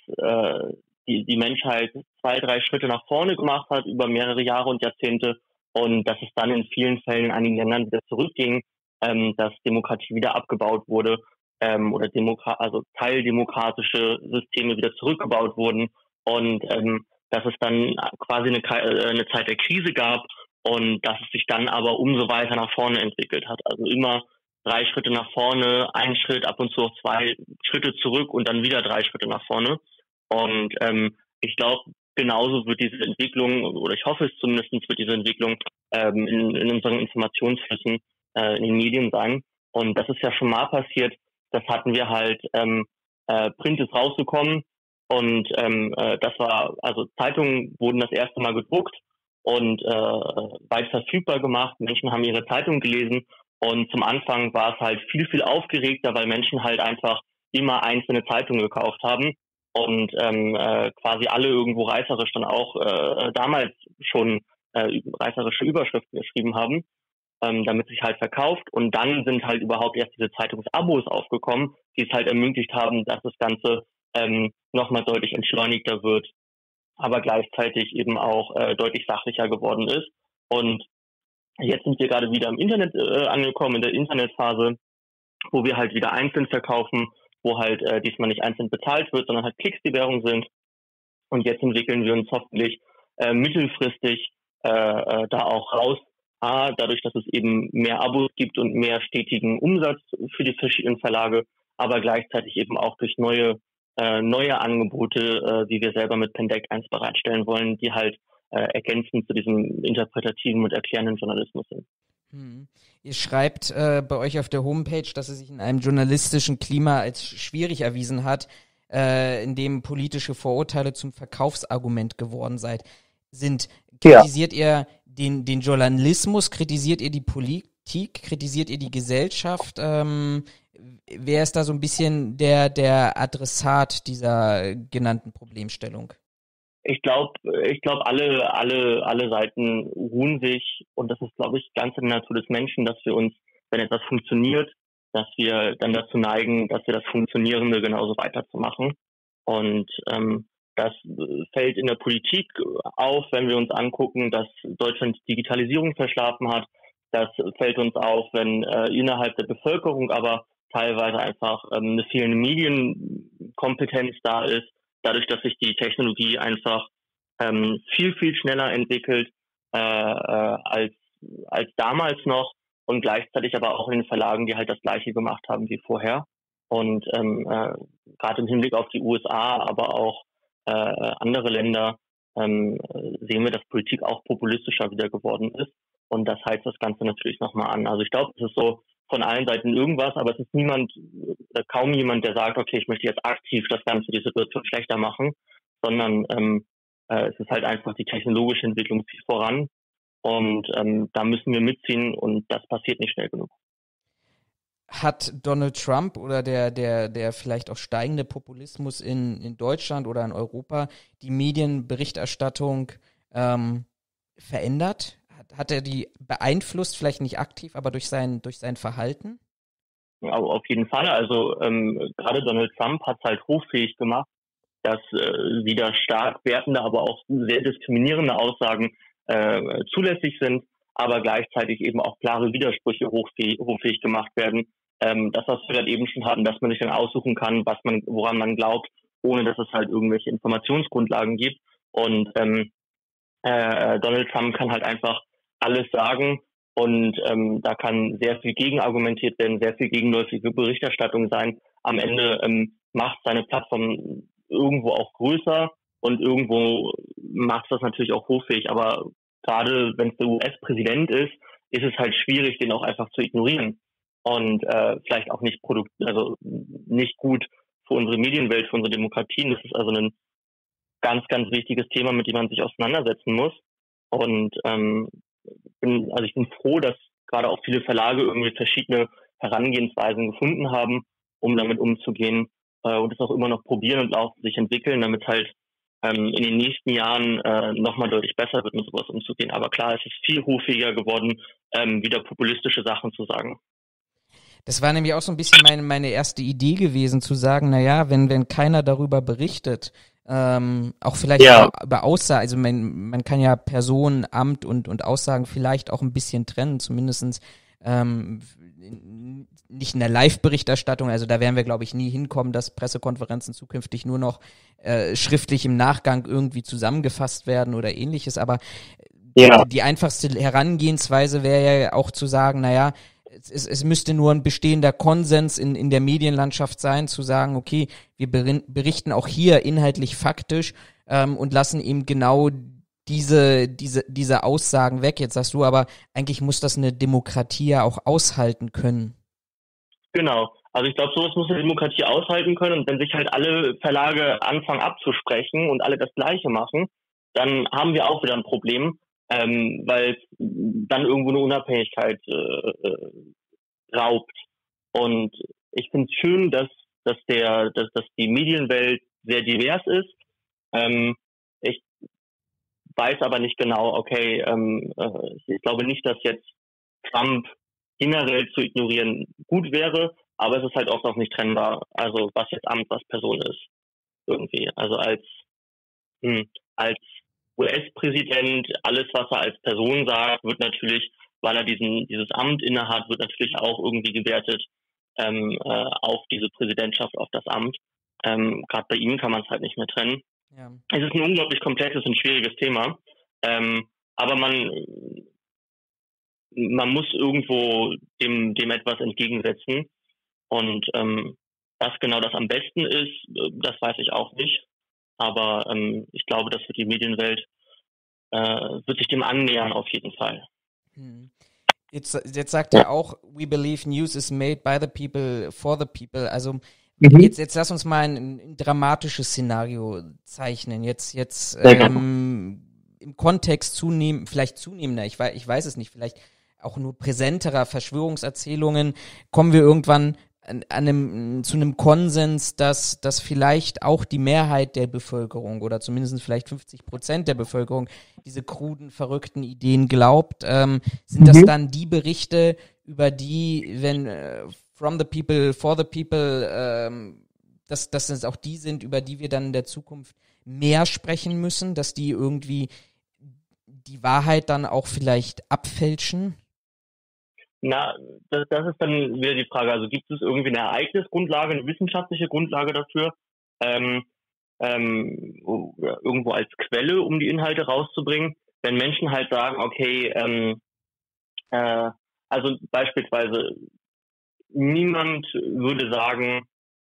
die Menschheit 2, 3 Schritte nach vorne gemacht hat über mehrere Jahre und Jahrzehnte und dass es dann in vielen Fällen in einigen Ländern wieder zurückging, dass Demokratie wieder abgebaut wurde oder also teildemokratische Systeme wieder zurückgebaut wurden und dass es dann quasi eine Zeit der Krise gab und dass es sich dann aber umso weiter nach vorne entwickelt hat. Also immer 3 Schritte nach vorne, 1 Schritt, ab und zu auch 2 Schritte zurück und dann wieder 3 Schritte nach vorne. Und ich glaube, genauso wird diese Entwicklung, oder ich hoffe es zumindest, wird diese Entwicklung in unseren Informationsflüssen in den Medien sein. Und das ist ja schon mal passiert. Das hatten wir halt, Print ist rausgekommen. Und das war, also Zeitungen wurden das erste Mal gedruckt und weit verfügbar gemacht. Menschen haben ihre Zeitung gelesen und zum Anfang war es halt viel, viel aufgeregter, weil Menschen halt einfach immer einzelne Zeitungen gekauft haben und quasi alle irgendwo reißerisch dann auch damals schon reißerische Überschriften geschrieben haben, damit sich halt verkauft. Und dann sind halt überhaupt erst diese Zeitungsabos aufgekommen, die es halt ermöglicht haben, dass das Ganze nochmal deutlich entschleunigter wird, aber gleichzeitig eben auch deutlich sachlicher geworden ist. Und jetzt sind wir gerade wieder im Internet angekommen, in der Internetphase, wo wir halt wieder einzeln verkaufen, wo halt diesmal nicht einzeln bezahlt wird, sondern halt Klicks die Währung sind. Und jetzt entwickeln wir uns hoffentlich mittelfristig da auch raus. Dadurch, dass es eben mehr Abos gibt und mehr stetigen Umsatz für die verschiedenen Verlage, aber gleichzeitig eben auch durch neue Angebote, die wir selber mit Pendec 1 bereitstellen wollen, die halt ergänzend zu diesem interpretativen und erklärenden Journalismus sind. Ihr schreibt bei euch auf der Homepage, dass es sich in einem journalistischen Klima als schwierig erwiesen hat, in dem politische Vorurteile zum Verkaufsargument geworden sind. Kritisiert ihr den Journalismus, kritisiert ihr die Politik, kritisiert ihr die Gesellschaft? Wer ist da so ein bisschen der Adressat dieser genannten Problemstellung? Ich glaube, alle Seiten ruhen sich, und das ist, glaube ich, ganz in der Natur des Menschen, dass wir uns, wenn etwas funktioniert, dass wir dann dazu neigen, dass wir das Funktionierende genauso weiterzumachen. Und das fällt in der Politik auf, wenn wir uns angucken, dass Deutschland Digitalisierung verschlafen hat. Das fällt uns auf, wenn innerhalb der Bevölkerung aber teilweise einfach eine fehlende Medienkompetenz da ist, dadurch, dass sich die Technologie einfach viel, viel schneller entwickelt als damals noch und gleichzeitig aber auch in den Verlagen, die halt das Gleiche gemacht haben wie vorher. Und gerade im Hinblick auf die USA, aber auch andere Länder sehen wir, dass Politik auch populistischer wieder geworden ist. Und das heizt das Ganze natürlich nochmal an. Also ich glaube, es ist so von allen Seiten irgendwas, aber es ist kaum jemand, der sagt, okay, ich möchte jetzt aktiv das Ganze, die Situation schlechter machen, sondern es ist halt einfach, die technologische Entwicklung zieht voran und da müssen wir mitziehen und das passiert nicht schnell genug. Hat Donald Trump oder der vielleicht auch steigende Populismus in Deutschland oder in Europa die Medienberichterstattung verändert? Hat er die beeinflusst, vielleicht nicht aktiv, aber durch sein Verhalten? Ja, auf jeden Fall. Also gerade Donald Trump hat es halt hochfähig gemacht, dass wieder stark wertende, aber auch sehr diskriminierende Aussagen zulässig sind, aber gleichzeitig eben auch klare Widersprüche hochfähig gemacht werden. Das, was wir gerade eben schon hatten, dass man sich dann aussuchen kann, woran man glaubt ohne dass es halt irgendwelche Informationsgrundlagen gibt. Und Donald Trump kann halt einfach alles sagen und da kann sehr viel gegenargumentiert werden, sehr viel gegenläufige Berichterstattung sein. Am Ende macht seine Plattform irgendwo auch größer und irgendwo macht das natürlich auch hoffähig. Aber gerade wenn es der US-Präsident ist es halt schwierig, den auch einfach zu ignorieren und vielleicht auch nicht nicht gut für unsere Medienwelt, für unsere Demokratien. Das ist also ein ganz, ganz wichtiges Thema, mit dem man sich auseinandersetzen muss. Und ich bin froh, dass gerade auch viele Verlage irgendwie verschiedene Herangehensweisen gefunden haben, um damit umzugehen und es auch immer noch probieren und auch sich entwickeln, damit halt in den nächsten Jahren nochmal deutlich besser wird, mit sowas umzugehen. Aber klar, es ist viel hochfähiger geworden, wieder populistische Sachen zu sagen. Das war nämlich auch so ein bisschen meine erste Idee gewesen, zu sagen, naja, wenn keiner darüber berichtet, auch vielleicht über Aussagen, also man kann ja Person, Amt und Aussagen vielleicht auch ein bisschen trennen, zumindestens nicht in der Live-Berichterstattung, also da werden wir, glaube ich, nie hinkommen, dass Pressekonferenzen zukünftig nur noch schriftlich im Nachgang irgendwie zusammengefasst werden oder ähnliches, aber die einfachste Herangehensweise wäre ja auch zu sagen, naja, es müsste nur ein bestehender Konsens in der Medienlandschaft sein, zu sagen, okay, wir berichten auch hier inhaltlich faktisch und lassen eben genau diese Aussagen weg. Jetzt sagst du aber, eigentlich muss das eine Demokratie ja auch aushalten können. Genau. Also ich glaube, sowas muss eine Demokratie aushalten können, und wenn sich halt alle Verlage anfangen abzusprechen und alle das Gleiche machen, dann haben wir auch wieder ein Problem, weil es dann irgendwo eine Unabhängigkeit raubt. Und ich finde es schön, dass die Medienwelt sehr divers ist. Ich weiß aber nicht genau, okay, ich glaube nicht, dass jetzt Trump generell zu ignorieren gut wäre, aber es ist halt auch noch nicht trennbar, also was jetzt Amt, was Person ist, irgendwie. Also als US-Präsident, alles, was er als Person sagt, wird natürlich, weil er dieses Amt innehat, wird natürlich auch irgendwie gewertet auf diese Präsidentschaft, auf das Amt. Gerade bei ihm kann man es halt nicht mehr trennen. Ja. Es ist ein unglaublich komplexes und schwieriges Thema, aber man muss irgendwo dem etwas entgegensetzen, und was genau das am besten ist, das weiß ich auch nicht. Aber ich glaube, dass die Medienwelt wird sich dem annähern, auf jeden Fall. Jetzt sagt er auch, we believe news is made by the people, for the people. Also jetzt lass uns mal ein dramatisches Szenario zeichnen. Jetzt im Kontext zunehmender, ich weiß es nicht, vielleicht auch nur präsenterer Verschwörungserzählungen, kommen wir irgendwann zu einem Konsens, dass vielleicht auch die Mehrheit der Bevölkerung oder zumindest vielleicht 50% der Bevölkerung diese kruden, verrückten Ideen glaubt. Sind das dann die Berichte, über die, wenn from the people, for the people, dass es auch die sind, über die wir dann in der Zukunft mehr sprechen müssen, dass die irgendwie die Wahrheit dann auch vielleicht abfälschen? Na, das ist dann wieder die Frage. Also gibt es irgendwie eine Ereignisgrundlage, eine wissenschaftliche Grundlage dafür, irgendwo als Quelle, um die Inhalte rauszubringen? Wenn Menschen halt sagen, okay, also beispielsweise niemand würde sagen,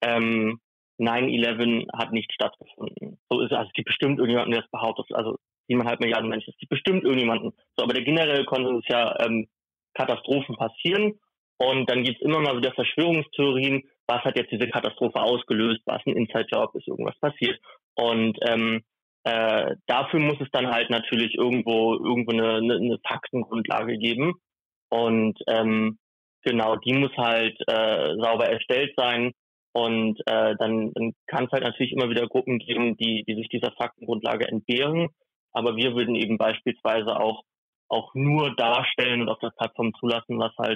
9/11 hat nicht stattgefunden. So ist es. Also es gibt bestimmt irgendjemanden, der das behauptet. Also 7,5 Milliarden Menschen. Es gibt bestimmt irgendjemanden. So, aber der generelle Konsens ist ja, Katastrophen passieren, und dann gibt es immer mal wieder Verschwörungstheorien, was hat jetzt diese Katastrophe ausgelöst, was ein Inside-Job ist, irgendwas passiert. Und dafür muss es dann halt natürlich irgendwo eine Faktengrundlage geben, und genau, die muss halt sauber erstellt sein, und dann kann es halt natürlich immer wieder Gruppen geben, die sich dieser Faktengrundlage entbehren, aber wir würden eben beispielsweise auch nur darstellen und auf der Plattform zulassen, was halt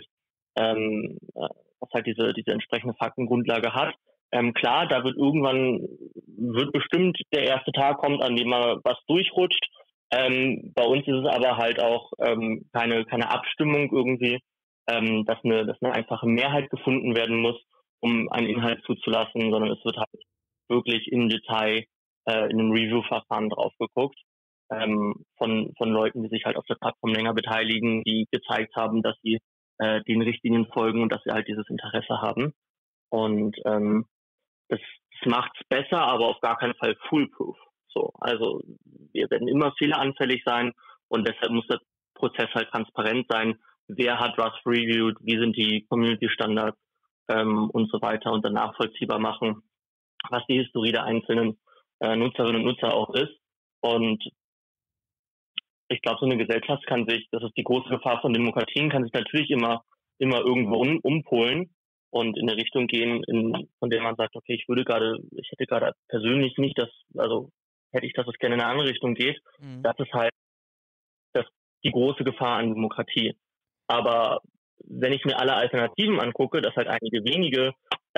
diese entsprechende Faktengrundlage hat. Klar, da wird bestimmt der erste Tag kommt, an dem mal was durchrutscht. Bei uns ist es aber halt auch keine Abstimmung irgendwie, dass eine einfache Mehrheit gefunden werden muss, um einen Inhalt zuzulassen, sondern es wird halt wirklich im Detail in einem Review-Verfahren drauf geguckt, von Leuten, die sich halt auf der Plattform länger beteiligen, die gezeigt haben, dass sie den Richtlinien folgen und dass sie halt dieses Interesse haben. Und das macht es besser, aber auf gar keinen Fall foolproof. So, also wir werden immer fehleranfällig sein und deshalb muss der Prozess halt transparent sein. Wer hat was reviewed, wie sind die Community-Standards und so weiter und dann nachvollziehbar machen, was die Historie der einzelnen Nutzerinnen und Nutzer auch ist. Und ich glaube, so eine Gesellschaft kann sich, das ist die große Gefahr von Demokratien, kann sich natürlich immer irgendwo umpolen und in eine Richtung gehen, von der man sagt, okay, ich hätte gerade persönlich nicht hätte ich, dass es gerne in eine andere Richtung geht. Mhm. Das ist halt die große Gefahr an Demokratie. Aber wenn ich mir alle Alternativen angucke, dass halt einige wenige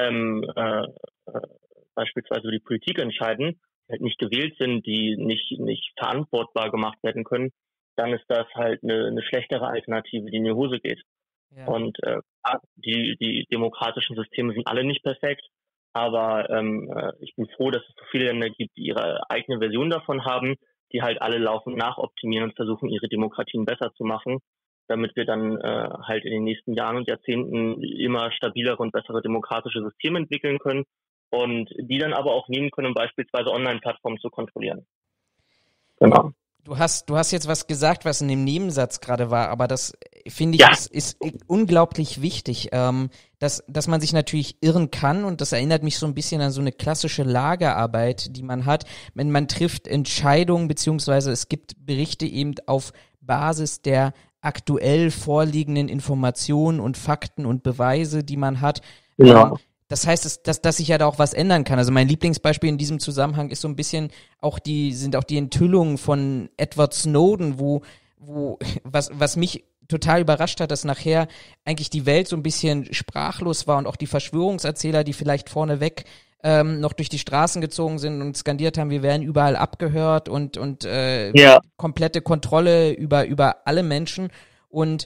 beispielsweise die Politik entscheiden, die halt nicht gewählt sind, die nicht verantwortbar gemacht werden können, dann ist das halt eine schlechtere Alternative, die in die Hose geht. Ja. Und die demokratischen Systeme sind alle nicht perfekt, aber ich bin froh, dass es so viele Länder gibt, die ihre eigene Version davon haben, die halt alle laufend nachoptimieren und versuchen, ihre Demokratien besser zu machen, damit wir dann halt in den nächsten Jahren und Jahrzehnten immer stabilere und bessere demokratische Systeme entwickeln können und die dann aber auch nehmen können, um beispielsweise Online-Plattformen zu kontrollieren. Genau. Du hast jetzt was gesagt, was in dem Nebensatz gerade war, aber das finde ich ist unglaublich wichtig, dass man sich natürlich irren kann und das erinnert mich so ein bisschen an so eine klassische Lagerarbeit, die man hat, wenn man trifft Entscheidungen, beziehungsweise es gibt Berichte eben auf Basis der aktuell vorliegenden Informationen und Fakten und Beweise, die man hat. Ja. Das heißt, dass sich ja da auch was ändern kann. Also mein Lieblingsbeispiel in diesem Zusammenhang ist so ein bisschen sind auch die Enthüllungen von Edward Snowden, wo was mich total überrascht hat, dass nachher eigentlich die Welt so ein bisschen sprachlos war und auch die Verschwörungserzähler, die vielleicht vorneweg noch durch die Straßen gezogen sind und skandiert haben, wir werden überall abgehört und komplette Kontrolle über alle Menschen. Und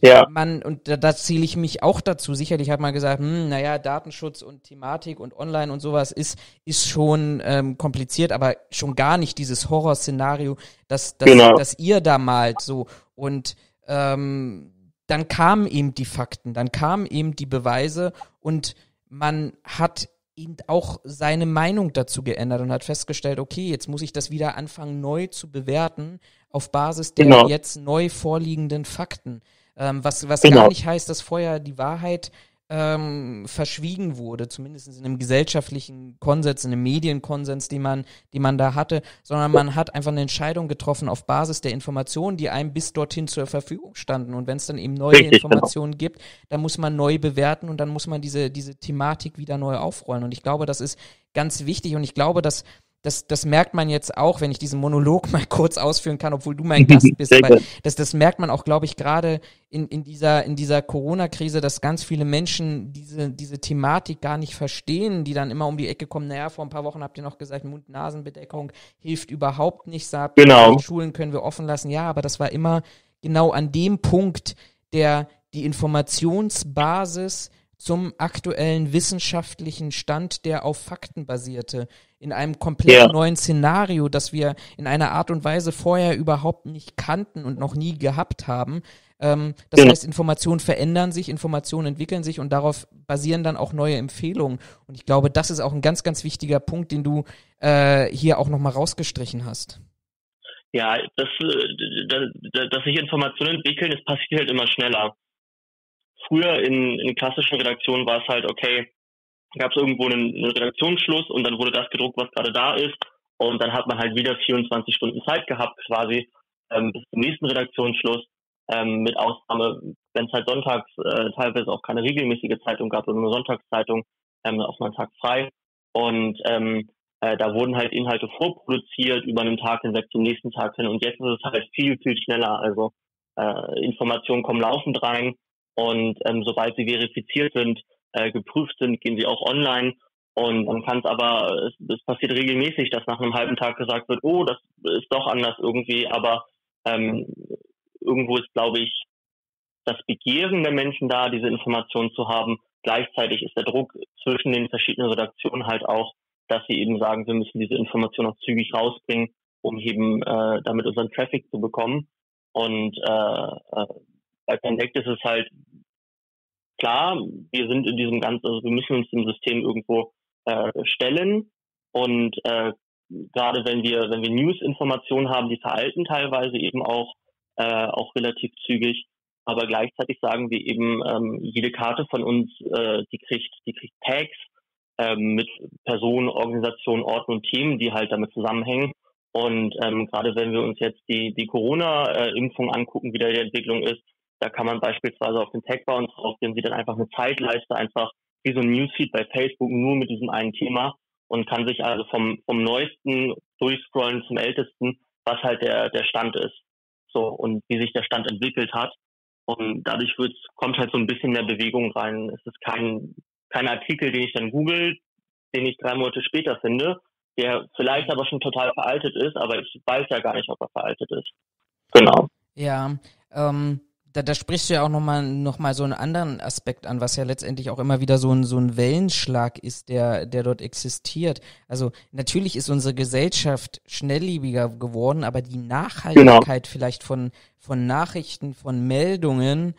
da zähle ich mich auch dazu. Sicherlich hat man gesagt, Datenschutz und Thematik und Online und sowas ist schon kompliziert, aber schon gar nicht dieses Horrorszenario, das ihr da malt, so. Und dann kamen eben die Fakten, dann kamen eben die Beweise und man hat eben auch seine Meinung dazu geändert und hat festgestellt, okay, jetzt muss ich das wieder anfangen neu zu bewerten auf Basis der jetzt neu vorliegenden Fakten. Was gar nicht heißt, dass vorher die Wahrheit verschwiegen wurde, zumindest in einem gesellschaftlichen Konsens, in einem Medienkonsens, die man da hatte, sondern man hat einfach eine Entscheidung getroffen auf Basis der Informationen, die einem bis dorthin zur Verfügung standen. Und wenn es dann eben neue Informationen gibt, dann muss man neu bewerten und dann muss man diese Thematik wieder neu aufrollen. Und ich glaube, das ist ganz wichtig und ich glaube, dass das merkt man jetzt auch, wenn ich diesen Monolog mal kurz ausführen kann, obwohl du mein Gast bist. Aber das merkt man auch, glaube ich, gerade in dieser Corona-Krise, dass ganz viele Menschen diese Thematik gar nicht verstehen, die dann immer um die Ecke kommen. Naja, vor ein paar Wochen habt ihr noch gesagt, Mund-Nasen-Bedeckung hilft überhaupt nicht. Sagt, die Schulen können wir offen lassen. Ja, aber das war immer genau an dem Punkt, die Informationsbasis zum aktuellen wissenschaftlichen Stand, der auf Fakten basierte, in einem komplett neuen Szenario, das wir in einer Art und Weise vorher überhaupt nicht kannten und noch nie gehabt haben. Das heißt, Informationen verändern sich, Informationen entwickeln sich und darauf basieren dann auch neue Empfehlungen. Und ich glaube, das ist auch ein ganz, ganz wichtiger Punkt, den du hier auch nochmal rausgestrichen hast. Ja, dass sich Informationen entwickeln, das passiert halt immer schneller. Früher in klassischen Redaktionen war es halt, okay, gab es irgendwo einen Redaktionsschluss und dann wurde das gedruckt, was gerade da ist und dann hat man halt wieder 24 Stunden Zeit gehabt quasi bis zum nächsten Redaktionsschluss, mit Ausnahme, wenn es halt sonntags teilweise auch keine regelmäßige Zeitung gab, sondern nur Sonntagszeitung, auf einen Tag frei und da wurden halt Inhalte vorproduziert über einen Tag hinweg zum nächsten Tag hin und jetzt ist es halt viel, viel schneller, also Informationen kommen laufend rein. Und sobald sie verifiziert sind, geprüft sind, gehen sie auch online. Und dann kann es passiert regelmäßig, dass nach einem halben Tag gesagt wird, oh, das ist doch anders irgendwie. Aber irgendwo ist, glaube ich, das Begehren der Menschen da, diese Informationen zu haben. Gleichzeitig ist der Druck zwischen den verschiedenen Redaktionen halt auch, dass sie eben sagen, wir müssen diese Information auch zügig rausbringen, um eben damit unseren Traffic zu bekommen. Und bei Pendect ist es halt klar, wir sind in diesem ganzen, also wir müssen uns dem System irgendwo stellen. Und gerade wenn wir News-Informationen haben, die veralten teilweise eben auch relativ zügig. Aber gleichzeitig sagen wir eben, jede Karte von uns, die kriegt Tags mit Personen, Organisationen, Orten und Themen, die halt damit zusammenhängen. Und gerade wenn wir uns jetzt die Corona-Impfung angucken, wie da die Entwicklung ist, da kann man beispielsweise auf den Tag bei uns draufgehen, sieht dann einfach eine Zeitleiste, einfach wie so ein Newsfeed bei Facebook, nur mit diesem einen Thema und kann sich also vom Neuesten durchscrollen zum Ältesten, was halt der Stand ist. So, und wie sich der Stand entwickelt hat. Und dadurch kommt halt so ein bisschen mehr Bewegung rein. Es ist kein Artikel, den ich dann google, den ich 3 Monate später finde, der vielleicht aber schon total veraltet ist, aber ich weiß ja gar nicht, ob er veraltet ist. Genau. Ja, da sprichst du ja auch noch mal so einen anderen Aspekt an, was ja letztendlich auch immer wieder so ein Wellenschlag ist, der dort existiert. Also natürlich ist unsere Gesellschaft schnelllebiger geworden, aber die Nachhaltigkeit vielleicht von Nachrichten, von Meldungen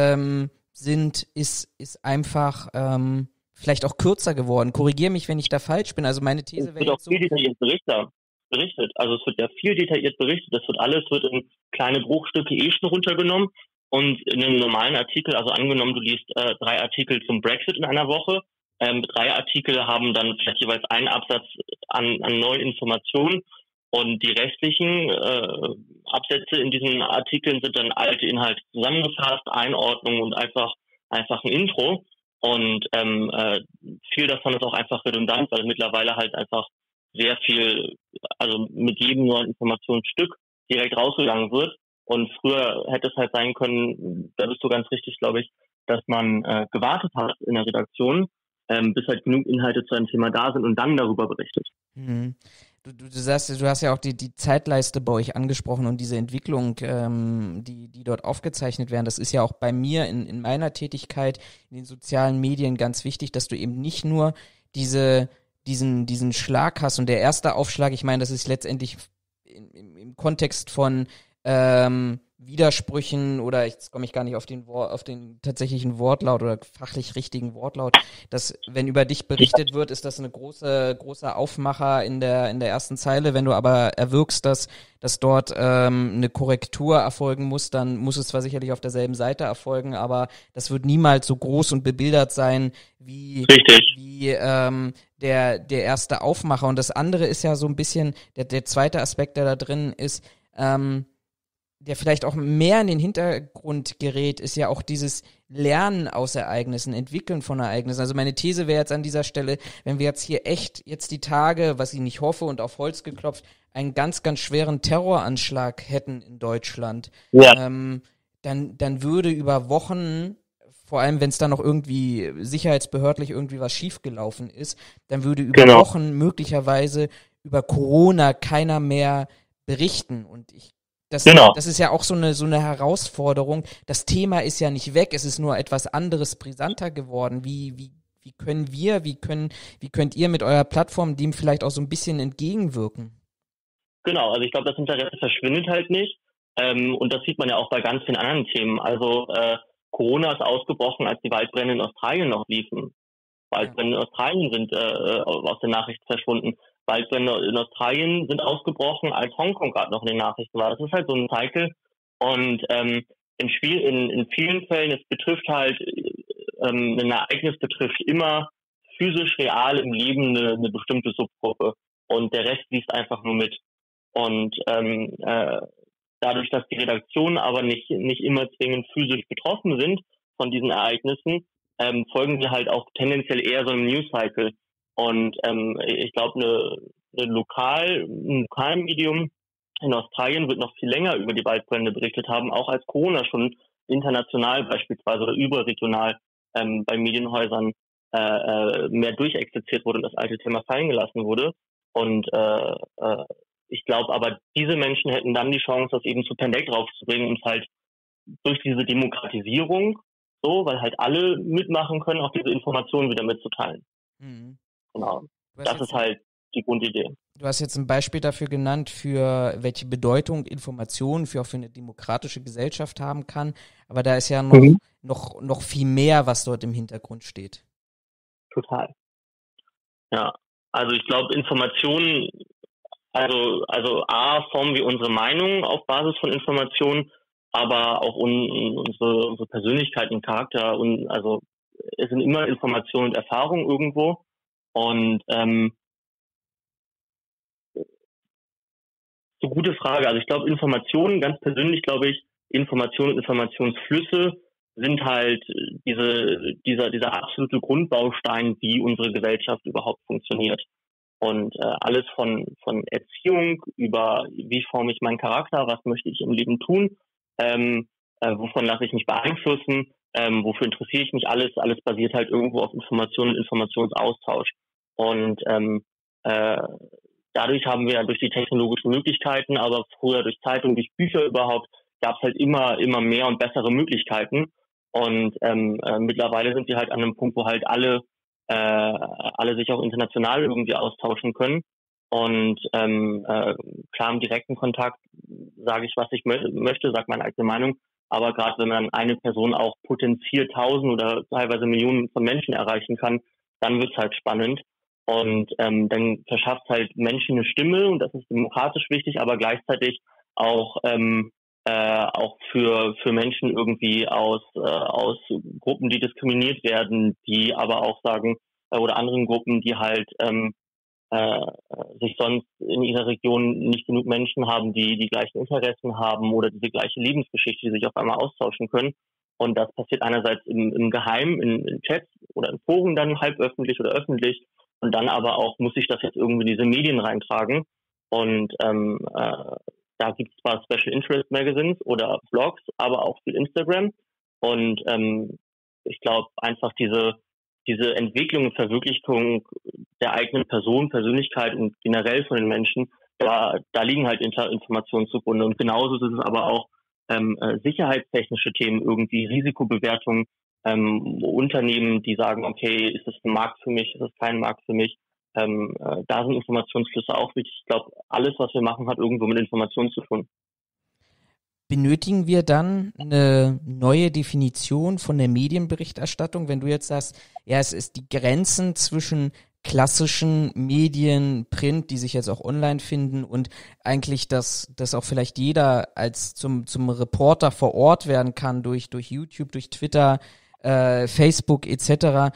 ist einfach vielleicht auch kürzer geworden. Korrigier mich, wenn ich da falsch bin. Also meine These wäre jetzt so. Es wird auch viel detailliert berichtet. Also es wird ja viel detailliert berichtet. Das wird in kleine Bruchstücke schon runtergenommen. Und in einem normalen Artikel, also angenommen, du liest 3 Artikel zum Brexit in einer Woche, 3 Artikel haben dann vielleicht jeweils einen Absatz an neuen Informationen und die restlichen Absätze in diesen Artikeln sind dann alte Inhalte zusammengefasst, Einordnung und einfach ein Intro. Und viel davon ist auch einfach redundant, weil mittlerweile halt einfach sehr viel, also mit jedem neuen Informationsstück direkt rausgegangen wird. Und früher hätte es halt sein können, da bist du ganz richtig, glaube ich, dass man gewartet hat in der Redaktion, bis halt genug Inhalte zu einem Thema da sind und dann darüber berichtet. Mhm. Du sagst, du hast ja auch die Zeitleiste bei euch angesprochen und diese Entwicklung, die dort aufgezeichnet werden. Das ist ja auch bei mir in meiner Tätigkeit in den sozialen Medien ganz wichtig, dass du eben nicht nur diesen Schlag hast. Und der erste Aufschlag, ich meine, das ist letztendlich im Kontext von Widersprüchen oder jetzt komme ich gar nicht auf den tatsächlichen Wortlaut oder fachlich richtigen Wortlaut, dass wenn über dich berichtet wird, ist das eine großer Aufmacher in der ersten Zeile. Wenn du aber erwirkst, dass dort eine Korrektur erfolgen muss, dann muss es zwar sicherlich auf derselben Seite erfolgen, aber das wird niemals so groß und bebildert sein wie der erste Aufmacher. Und das andere ist ja so ein bisschen der zweite Aspekt, der da drin ist, der vielleicht auch mehr in den Hintergrund gerät, ist ja auch dieses Lernen aus Ereignissen, Entwickeln von Ereignissen. Also meine These wäre jetzt an dieser Stelle, wenn wir jetzt hier jetzt die Tage, was ich nicht hoffe und auf Holz geklopft, einen ganz, ganz schweren Terroranschlag hätten in Deutschland, dann würde über Wochen, vor allem wenn es dann noch irgendwie sicherheitsbehördlich irgendwie was schiefgelaufen ist, dann würde über Wochen möglicherweise über Corona keiner mehr berichten. Und das ist ja auch so eine Herausforderung. Das Thema ist ja nicht weg, es ist nur etwas anderes, brisanter geworden. Wie könnt ihr mit eurer Plattform dem vielleicht auch so ein bisschen entgegenwirken? Genau, also ich glaube, das Interesse verschwindet halt nicht. Und das sieht man ja auch bei ganz vielen anderen Themen. Also Corona ist ausgebrochen, als die Waldbrände in Australien noch liefen. Waldbrände in Australien sind aus den Nachrichten verschwunden. Waldbrände in Australien sind ausgebrochen, als Hongkong gerade noch in den Nachrichten war. Das ist halt so ein Cycle. Und in vielen Fällen, es betrifft halt, ein Ereignis betrifft immer physisch real im Leben eine bestimmte Subgruppe. Und der Rest liest einfach nur mit. Und dadurch, dass die Redaktionen aber nicht immer zwingend physisch betroffen sind von diesen Ereignissen, folgen sie halt auch tendenziell eher so einem News-Cycle. Und ich glaube, ein Lokalmedium in Australien wird noch viel länger über die Waldbrände berichtet haben, auch als Corona schon international beispielsweise oder überregional bei Medienhäusern mehr durchexerziert wurde und das alte Thema fallen gelassen wurde. Und ich glaube aber, diese Menschen hätten dann die Chance, das eben zu Pendect draufzubringen und halt durch diese Demokratisierung so, weil halt alle mitmachen können, auch diese Informationen wieder mitzuteilen. Mhm. Genau. Das ist halt die Grundidee. Du hast jetzt ein Beispiel dafür genannt, für welche Bedeutung Information auch für eine demokratische Gesellschaft haben kann. Aber da ist ja noch viel mehr, was dort im Hintergrund steht. Total. Ja, also ich glaube, Informationen, also A, formen wir unsere Meinung auf Basis von Informationen, aber auch unsere Persönlichkeit und Charakter, und also es sind immer Informationen und Erfahrungen irgendwo. Und so gute Frage. Also ich glaube, Informationen, ganz persönlich glaube ich, Informationen und Informationsflüsse sind halt dieser absolute Grundbaustein, wie unsere Gesellschaft überhaupt funktioniert. Und alles von Erziehung über wie forme ich meinen Charakter, was möchte ich im Leben tun, wovon lasse ich mich beeinflussen, wofür interessiere ich mich, alles basiert halt irgendwo auf Information und Informationsaustausch. Und dadurch haben wir durch die technologischen Möglichkeiten, aber früher durch Zeitung, durch Bücher überhaupt, gab es halt immer mehr und bessere Möglichkeiten. Und mittlerweile sind wir halt an einem Punkt, wo halt alle sich auch international irgendwie austauschen können. Und klar im direkten Kontakt sage ich, was ich möchte, sage meine eigene Meinung. Aber gerade wenn man eine Person auch potenziert 1000 oder teilweise Millionen von Menschen erreichen kann, dann wird's halt spannend. Und dann verschafft halt Menschen eine Stimme, und das ist demokratisch wichtig, aber gleichzeitig auch für Menschen irgendwie aus Gruppen, die diskriminiert werden, die aber auch sagen, oder anderen Gruppen, die halt sich sonst in ihrer Region nicht genug Menschen haben, die die gleichen Interessen haben oder diese gleiche Lebensgeschichte, die sich auf einmal austauschen können. Und das passiert einerseits im Geheimen, in Chats oder in Foren dann halb öffentlich oder öffentlich. Und dann aber auch, muss ich das jetzt irgendwie in diese Medien reintragen. Und da gibt es zwar Special Interest Magazines oder Blogs, aber auch viel Instagram. Und ich glaube einfach diese Entwicklung und Verwirklichung der eigenen Person, Persönlichkeit und generell von den Menschen, da liegen halt Informationen zugrunde. Und genauso ist es aber auch sicherheitstechnische Themen, irgendwie Risikobewertung, Unternehmen, die sagen, okay, ist das ein Markt für mich, ist das kein Markt für mich? Da sind Informationsflüsse auch wichtig. Ich glaube, alles, was wir machen, hat irgendwo mit Informationen zu tun. Benötigen wir dann eine neue Definition von der Medienberichterstattung, wenn du jetzt sagst, ja, es ist die Grenzen zwischen klassischen Medien, Print, die sich jetzt auch online finden, und eigentlich, dass auch vielleicht jeder als zum Reporter vor Ort werden kann durch YouTube, durch Twitter, Facebook etc.,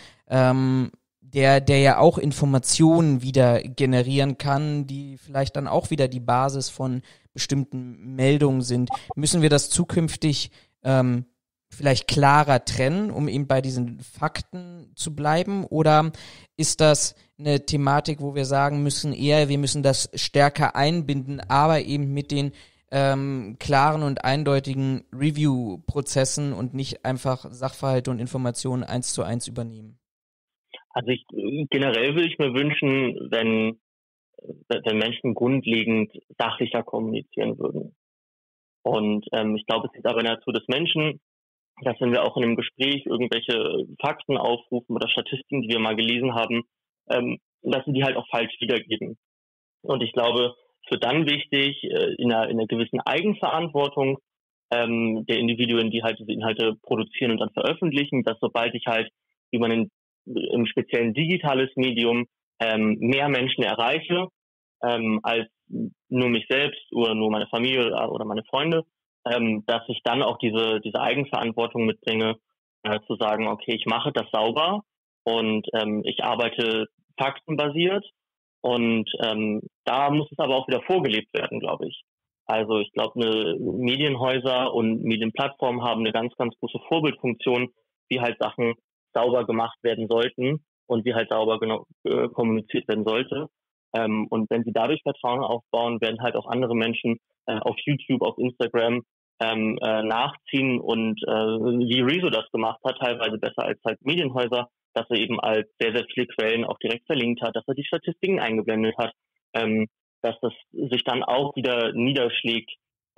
der ja auch Informationen wieder generieren kann, die vielleicht dann auch wieder die Basis von bestimmten Meldungen sind. Müssen wir das zukünftig vielleicht klarer trennen, um eben bei diesen Fakten zu bleiben? Oder ist das eine Thematik, wo wir sagen müssen, wir müssen das stärker einbinden, aber eben mit den klaren und eindeutigen Review-Prozessen und nicht einfach Sachverhalte und Informationen 1:1 übernehmen? Also generell würde ich mir wünschen, wenn Menschen grundlegend sachlicher kommunizieren würden. Und ich glaube, es ist aber in der Natur des Menschen, dass wenn wir auch in einem Gespräch irgendwelche Fakten aufrufen oder Statistiken, die wir mal gelesen haben, dass sie die halt auch falsch wiedergeben. Und ich glaube, es wird dann wichtig, in einer gewissen Eigenverantwortung der Individuen, die halt diese Inhalte produzieren und dann veröffentlichen, dass sobald ich halt über im speziellen digitales Medium mehr Menschen erreiche, als nur mich selbst oder nur meine Familie oder meine Freunde, dass ich dann auch diese Eigenverantwortung mitbringe, zu sagen, okay, ich mache das sauber und ich arbeite faktenbasiert, und da muss es aber auch wieder vorgelebt werden, glaube ich. Also ich glaube, Medienhäuser und Medienplattformen haben eine ganz, ganz große Vorbildfunktion, wie halt Sachen sauber gemacht werden sollten und wie halt sauber kommuniziert werden sollte. Und wenn sie dadurch Vertrauen aufbauen, werden halt auch andere Menschen auf YouTube, auf Instagram nachziehen und wie Rezo das gemacht hat, teilweise besser als halt Medienhäuser, dass er eben als sehr, sehr viele Quellen auch direkt verlinkt hat, dass er die Statistiken eingeblendet hat, dass das sich dann auch wieder niederschlägt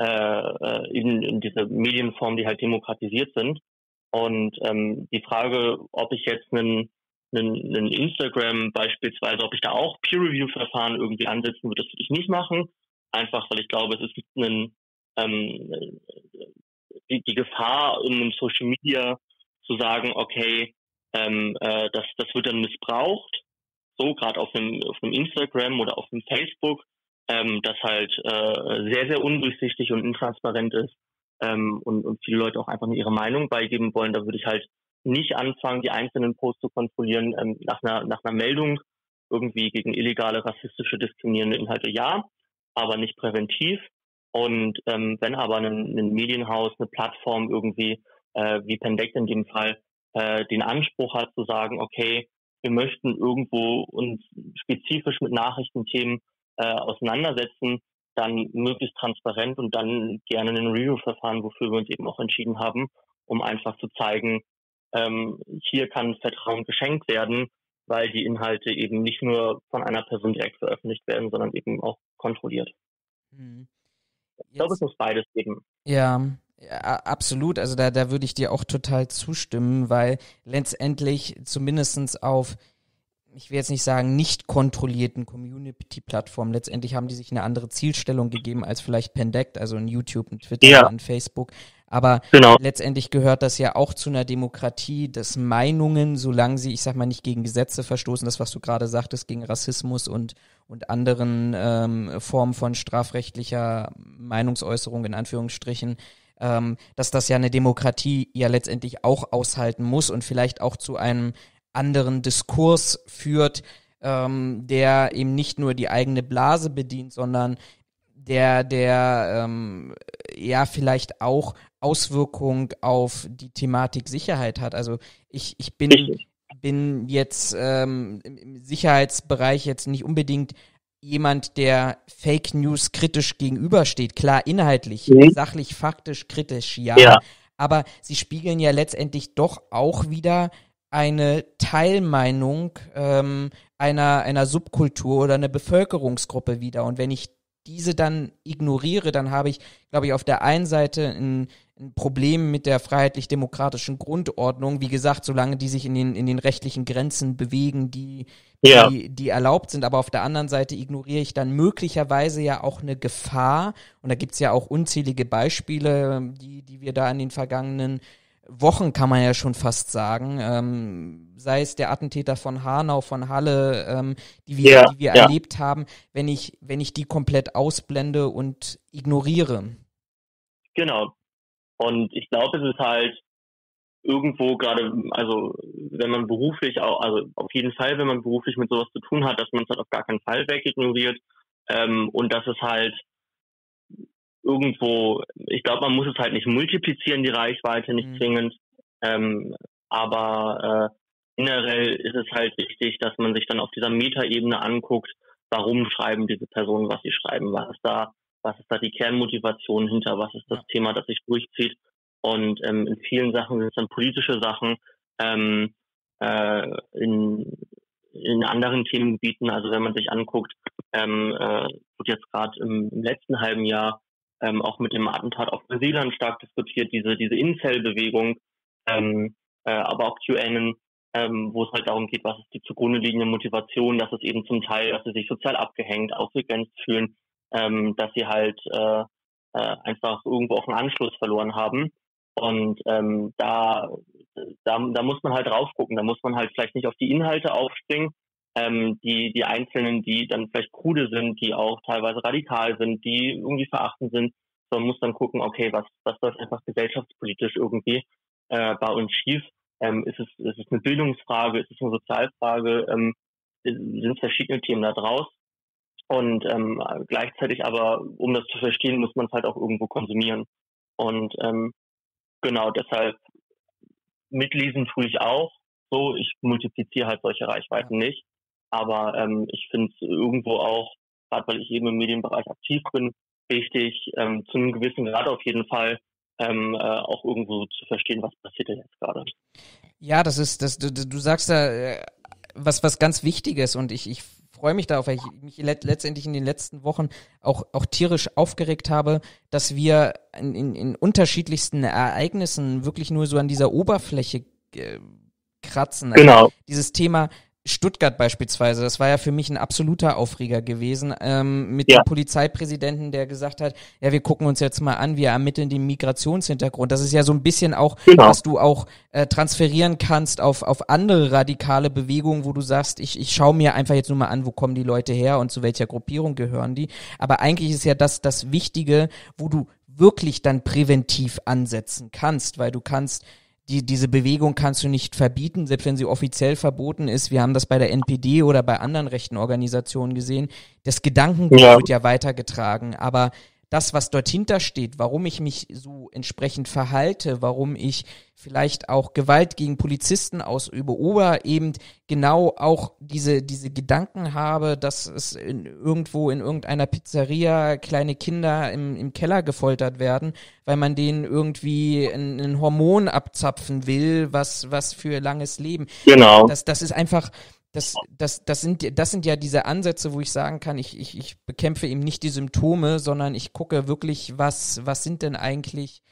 in diese Medienformen, die halt demokratisiert sind. Und die Frage, ob ich jetzt einen einen Instagram beispielsweise, ob ich da auch Peer-Review-Verfahren irgendwie ansetzen würde, das würde ich nicht machen. Einfach, weil ich glaube, es ist die Gefahr in einem Social Media zu sagen, okay, das wird dann missbraucht, so gerade auf einem Instagram oder auf einem Facebook, das halt sehr, sehr undurchsichtig und intransparent ist, und viele Leute auch einfach nur ihre Meinung beigeben wollen. Da würde ich halt nicht anfangen, die einzelnen Posts zu kontrollieren, nach einer Meldung irgendwie gegen illegale, rassistische, diskriminierende Inhalte, ja, aber nicht präventiv. Und wenn aber ein Medienhaus, eine Plattform irgendwie, wie Pendect in dem Fall, den Anspruch hat zu sagen, okay, wir möchten irgendwo uns spezifisch mit Nachrichtenthemen auseinandersetzen, dann möglichst transparent und dann gerne ein Review-Verfahren, wofür wir uns eben auch entschieden haben, um einfach zu zeigen, hier kann Vertrauen geschenkt werden, weil die Inhalte eben nicht nur von einer Person direkt veröffentlicht werden, sondern eben auch kontrolliert. Ich glaube, es muss beides geben. Ja, absolut. Also da würde ich dir auch total zustimmen, weil letztendlich zumindestens auf, ich will jetzt nicht sagen, nicht kontrollierten Community-Plattformen, letztendlich haben die sich eine andere Zielstellung gegeben als vielleicht Pendect, also in YouTube, in Twitter, in Facebook. Aber letztendlich gehört das ja auch zu einer Demokratie, dass Meinungen, solange sie, ich sag mal, nicht gegen Gesetze verstoßen, das, was du gerade sagtest, gegen Rassismus und anderen Formen von strafrechtlicher Meinungsäußerung, in Anführungsstrichen, dass das ja eine Demokratie ja letztendlich auch aushalten muss und vielleicht auch zu einem anderen Diskurs führt, der eben nicht nur die eigene Blase bedient, sondern der ja vielleicht auch Auswirkung auf die Thematik Sicherheit hat. Also ich bin jetzt im Sicherheitsbereich jetzt nicht unbedingt jemand, der Fake News kritisch gegenübersteht. Klar, inhaltlich, sachlich, faktisch kritisch, ja. Aber sie spiegeln ja letztendlich doch auch wieder eine Teilmeinung einer Subkultur oder einer Bevölkerungsgruppe wider. Und wenn ich diese dann ignoriere, dann habe ich, glaube ich, auf der einen Seite ein Problem mit der freiheitlich-demokratischen Grundordnung. Wie gesagt, solange die sich in den rechtlichen Grenzen bewegen, die erlaubt sind. Aber auf der anderen Seite ignoriere ich dann möglicherweise ja auch eine Gefahr. Und da gibt's ja auch unzählige Beispiele, die wir da in den vergangenen Wochen, kann man ja schon fast sagen, sei es der Attentäter von Hanau, von Halle, die wir erlebt haben, wenn ich die komplett ausblende und ignoriere. Genau. Und ich glaube, es ist halt irgendwo gerade, also wenn man beruflich auch, also auf jeden Fall, wenn man beruflich mit sowas zu tun hat, dass man es halt auf gar keinen Fall wegignoriert, und dass es halt irgendwo, ich glaube, man muss es halt nicht multiplizieren, die Reichweite, nicht zwingend, aber generell ist es halt wichtig, dass man sich dann auf dieser Metaebene anguckt, warum schreiben diese Personen, was sie schreiben, was ist da die Kernmotivation hinter, was ist das Thema, das sich durchzieht. Und in vielen Sachen sind es dann politische Sachen, in anderen Themengebieten, also wenn man sich anguckt, wird jetzt gerade im letzten halben Jahr auch mit dem Attentat auf Neuseeland stark diskutiert, diese Incel-Bewegung, aber auch QAnon, wo es halt darum geht, was ist die zugrunde liegende Motivation, dass es eben zum Teil, dass sie sich sozial abgehängt, ausgegrenzt fühlen, dass sie halt einfach irgendwo auch einen Anschluss verloren haben. Und da muss man halt drauf gucken, da muss man halt vielleicht nicht auf die Inhalte aufspringen, die einzelnen, die dann vielleicht krude sind, die auch teilweise radikal sind, die irgendwie verachtend sind, sondern muss dann gucken, okay, was läuft einfach gesellschaftspolitisch irgendwie bei uns schief? Ist es eine Bildungsfrage, ist es eine Sozialfrage, sind verschiedene Themen da draus? Und gleichzeitig aber, um das zu verstehen, muss man es halt auch irgendwo konsumieren. Und genau, deshalb mitlesen tue ich auch so. Ich multipliziere halt solche Reichweiten nicht. Aber ich finde es irgendwo auch, gerade weil ich eben im Medienbereich aktiv bin, wichtig, zu einem gewissen Grad auf jeden Fall, auch irgendwo zu verstehen, was passiert denn jetzt gerade. Ja, du sagst da was ganz Wichtiges und ich freue mich darauf, weil ich mich letztendlich in den letzten Wochen auch tierisch aufgeregt habe, dass wir in unterschiedlichsten Ereignissen wirklich nur so an dieser Oberfläche kratzen. Genau. Also dieses Thema Stuttgart beispielsweise, das war ja für mich ein absoluter Aufreger gewesen, mit dem Polizeipräsidenten, der gesagt hat, ja, wir gucken uns jetzt mal an, wir ermitteln den Migrationshintergrund. Das ist ja so ein bisschen auch, was du auch transferieren kannst auf andere radikale Bewegungen, wo du sagst, ich schaue mir einfach jetzt nur mal an, wo kommen die Leute her und zu welcher Gruppierung gehören die. Aber eigentlich ist ja das Wichtige, wo du wirklich dann präventiv ansetzen kannst, weil du kannst diese Bewegung kannst du nicht verbieten, selbst wenn sie offiziell verboten ist. Wir haben das bei der NPD oder bei anderen rechten Organisationen gesehen. Das Gedankengut wird ja weitergetragen, aber das, was dort hintersteht, warum ich mich so entsprechend verhalte, warum ich vielleicht auch Gewalt gegen Polizisten ausübe oder eben genau auch diese Gedanken habe, dass es irgendwo in irgendeiner Pizzeria kleine Kinder im Keller gefoltert werden, weil man denen irgendwie ein Hormon abzapfen will, was für langes Leben. Genau. Das ist einfach... Das sind ja diese Ansätze, wo ich sagen kann, ich bekämpfe eben nicht die Symptome, sondern ich gucke wirklich, was sind denn eigentlich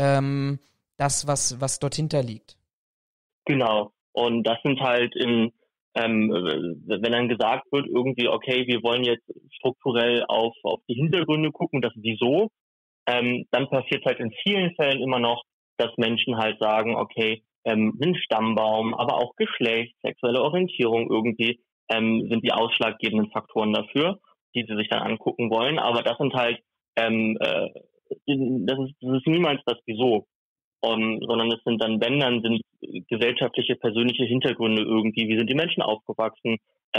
was dort hinterliegt. Genau. Und das sind halt wenn dann gesagt wird, irgendwie, okay, wir wollen jetzt strukturell auf die Hintergründe gucken, das Wieso, dann passiert halt in vielen Fällen immer noch, dass Menschen halt sagen, okay, sind Stammbaum, aber auch Geschlecht, sexuelle Orientierung irgendwie sind die ausschlaggebenden Faktoren dafür, die sie sich dann angucken wollen. Aber das sind halt, das ist niemals das Wieso, sondern es sind dann, wenn, dann sind gesellschaftliche, persönliche Hintergründe irgendwie. Wie sind die Menschen aufgewachsen?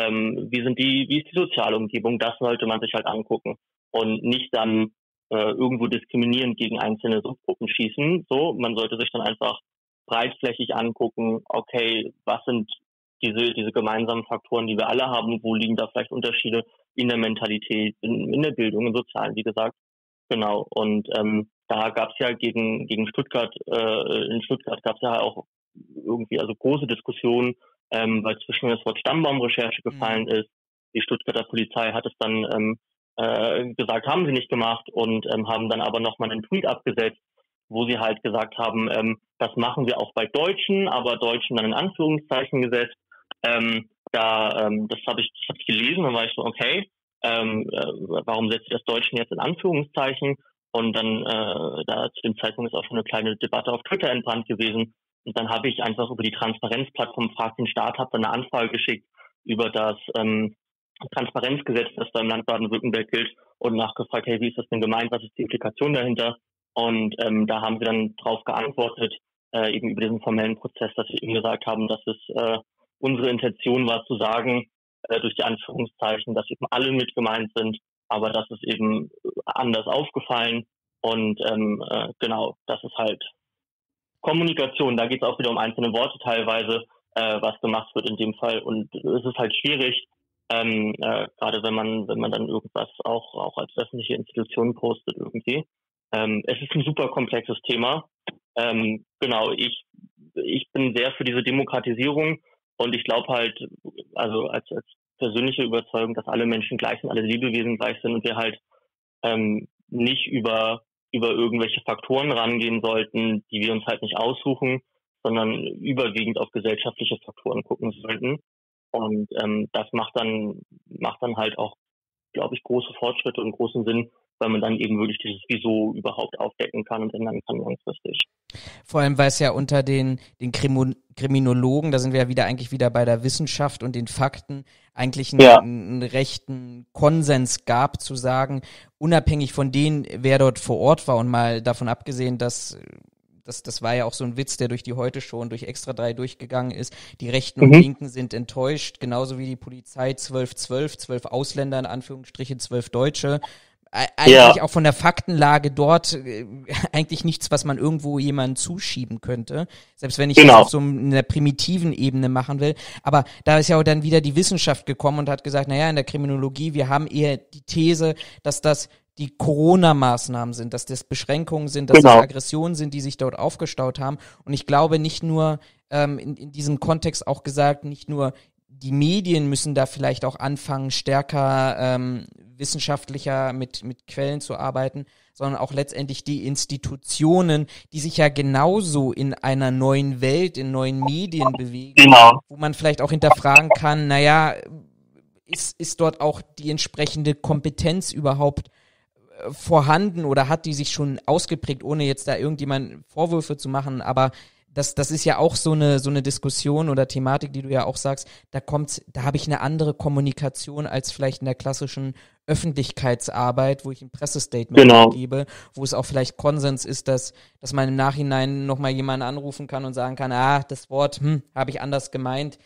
Wie ist die soziale Umgebung? Das sollte man sich halt angucken und nicht dann irgendwo diskriminierend gegen einzelne Subgruppen schießen. So, man sollte sich dann einfach breitflächig angucken, okay, was sind diese gemeinsamen Faktoren, die wir alle haben, wo liegen da vielleicht Unterschiede in der Mentalität, in der Bildung, im Sozialen, wie gesagt. Genau, und da gab es ja gegen Stuttgart, in Stuttgart gab es ja auch irgendwie also große Diskussionen, weil zwischen das Wort Stammbaumrecherche gefallen ist. Die Stuttgarter Polizei hat es dann gesagt, haben sie nicht gemacht und haben dann aber nochmal einen Tweet abgesetzt, wo sie halt gesagt haben, das machen wir auch bei Deutschen, aber Deutschen dann in Anführungszeichen gesetzt. Das habe ich gelesen und war ich so, okay, warum setzt ihr das Deutschen jetzt in Anführungszeichen? Und dann, da zu dem Zeitpunkt ist auch schon eine kleine Debatte auf Twitter entbrannt gewesen. Und dann habe ich einfach über die Transparenzplattform Frag den Staat, habe dann eine Anfrage geschickt über das Transparenzgesetz, das da im Land Baden-Württemberg gilt und nachgefragt, hey, wie ist das denn gemeint, was ist die Implikation dahinter? Und da haben sie dann drauf geantwortet, eben über diesen formellen Prozess, dass sie eben gesagt haben, dass es unsere Intention war zu sagen, durch die Anführungszeichen, dass eben alle mit gemeint sind, aber das ist eben anders aufgefallen. Und genau, das ist halt Kommunikation. Da geht es auch wieder um einzelne Worte teilweise, was gemacht wird in dem Fall. Und es ist halt schwierig, gerade wenn man dann irgendwas auch als öffentliche Institution postet irgendwie. Es ist ein super komplexes Thema. Genau, ich bin sehr für diese Demokratisierung und ich glaube halt, also als persönliche Überzeugung, dass alle Menschen gleich sind, alle Lebewesen gleich sind und wir halt nicht über irgendwelche Faktoren rangehen sollten, die wir uns halt nicht aussuchen, sondern überwiegend auf gesellschaftliche Faktoren gucken sollten. Und das macht dann halt auch, glaube ich, große Fortschritte und großen Sinn, weil man dann eben wirklich dieses Wieso überhaupt aufdecken kann und ändern kann langfristig. Vor allem, weil es ja unter den Kriminologen, da sind wir ja eigentlich wieder bei der Wissenschaft und den Fakten, eigentlich einen rechten Konsens gab, zu sagen, unabhängig von denen, wer dort vor Ort war und mal davon abgesehen, dass das war ja auch so ein Witz, der durch die Heute-Show und durch Extra 3 durchgegangen ist. Die Rechten und Linken sind enttäuscht, genauso wie die Polizei 12 Ausländer, in Anführungsstrichen 12 Deutsche. Eigentlich auch von der Faktenlage dort eigentlich nichts, was man irgendwo jemandem zuschieben könnte. Selbst wenn ich das auf so einer primitiven Ebene machen will. Aber da ist ja auch dann wieder die Wissenschaft gekommen und hat gesagt, naja, in der Kriminologie, wir haben eher die These, dass das die Corona-Maßnahmen sind, dass das Beschränkungen sind, dass das Aggressionen sind, die sich dort aufgestaut haben. Und ich glaube nicht nur, in diesem Kontext auch gesagt, nicht nur die Medien müssen da vielleicht auch anfangen, stärker wissenschaftlicher mit Quellen zu arbeiten, sondern auch letztendlich die Institutionen, die sich ja genauso in einer neuen Welt, in neuen Medien bewegen, Genau. wo man vielleicht auch hinterfragen kann, naja, ist dort auch die entsprechende Kompetenz überhaupt vorhanden oder hat die sich schon ausgeprägt, ohne jetzt da irgendjemand Vorwürfe zu machen, aber das ist ja auch so eine Diskussion oder Thematik, die du ja auch sagst, da habe ich eine andere Kommunikation als vielleicht in der klassischen Öffentlichkeitsarbeit, wo ich ein Pressestatement gebe, wo es auch vielleicht Konsens ist, dass man im Nachhinein nochmal jemanden anrufen kann und sagen kann, das Wort habe ich anders gemeint.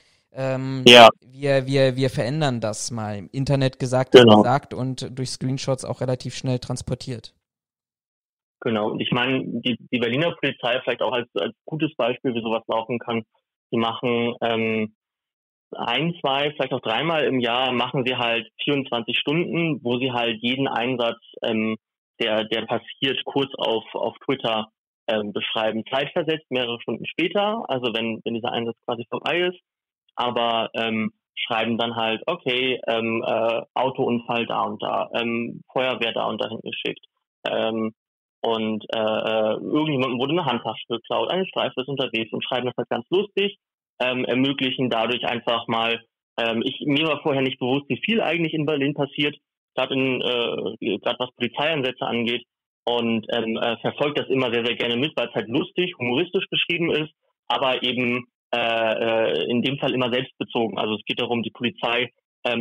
Wir verändern das mal. Im Internet gesagt ist gesagt und durch Screenshots auch relativ schnell transportiert. Genau, und ich meine, die Berliner Polizei vielleicht auch als gutes Beispiel, wie sowas laufen kann, die machen 1, 2, vielleicht auch 3-mal im Jahr machen sie halt 24 Stunden, wo sie halt jeden Einsatz, der passiert, kurz auf Twitter beschreiben. Zeitversetzt mehrere Stunden später, also wenn dieser Einsatz quasi vorbei ist, aber schreiben dann halt, okay, Autounfall da und da, Feuerwehr da und dahin geschickt, und irgendjemandem wurde eine Handtasche geklaut, eine Streife ist unterwegs und schreiben das halt ganz lustig, ermöglichen dadurch einfach mal, mir war vorher nicht bewusst, wie viel eigentlich in Berlin passiert, gerade was Polizeieinsätze angeht, und verfolgt das immer sehr, sehr gerne mit, weil es halt lustig, humoristisch geschrieben ist, aber eben in dem Fall immer selbstbezogen. Also es geht darum, die Polizei,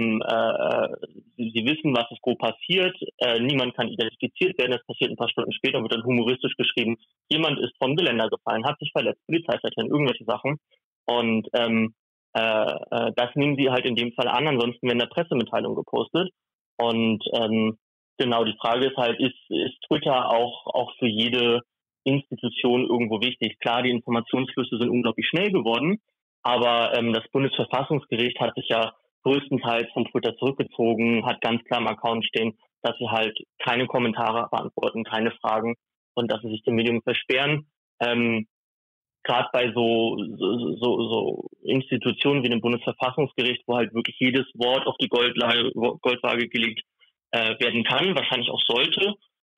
sie wissen, was ist grob passiert, niemand kann identifiziert werden, das passiert ein paar Stunden später, wird dann humoristisch geschrieben, jemand ist vom Geländer gefallen, hat sich verletzt, Polizei verteilt, irgendwelche Sachen. Und das nehmen sie halt in dem Fall an, ansonsten werden da Pressemitteilungen gepostet. Und genau, die Frage ist halt, ist Twitter auch für jede Institution irgendwo wichtig? Klar, die Informationsflüsse sind unglaublich schnell geworden, aber das Bundesverfassungsgericht hat sich ja größtenteils von Twitter zurückgezogen, hat ganz klar im Account stehen, dass sie halt keine Kommentare beantworten, keine Fragen und dass sie sich dem Medium versperren. Gerade bei so Institutionen wie dem Bundesverfassungsgericht, wo halt wirklich jedes Wort auf die Goldwaage gelegt werden kann, wahrscheinlich auch sollte,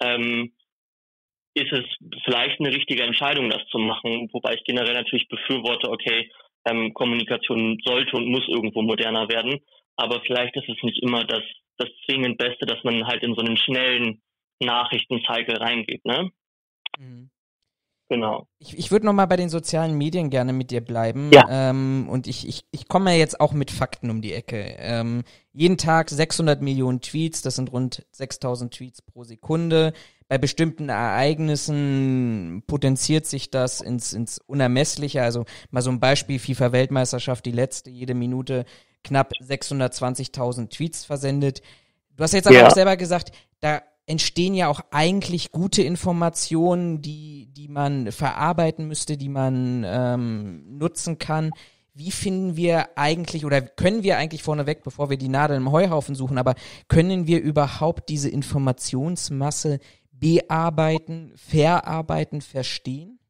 ist es vielleicht eine richtige Entscheidung, das zu machen, wobei ich generell natürlich befürworte, okay, Kommunikation sollte und muss irgendwo moderner werden, aber vielleicht ist es nicht immer das zwingend Beste, dass man halt in so einen schnellen Nachrichtencycle reingeht, ne? Mhm. Genau. Ich würde nochmal bei den sozialen Medien gerne mit dir bleiben. Ja. Und ich komme ja jetzt auch mit Fakten um die Ecke. Jeden Tag 600 Millionen Tweets, das sind rund 6000 Tweets pro Sekunde. Bei bestimmten Ereignissen potenziert sich das ins Unermessliche. Also mal so ein Beispiel, FIFA-Weltmeisterschaft, die letzte, jede Minute knapp 620.000 Tweets versendet. Du hast jetzt aber auch selber gesagt, da entstehen ja auch eigentlich gute Informationen, die man verarbeiten müsste, die man nutzen kann. Wie finden wir eigentlich oder können wir eigentlich vorneweg, bevor wir die Nadel im Heuhaufen suchen, aber können wir überhaupt diese Informationsmasse bearbeiten, verarbeiten, verstehen?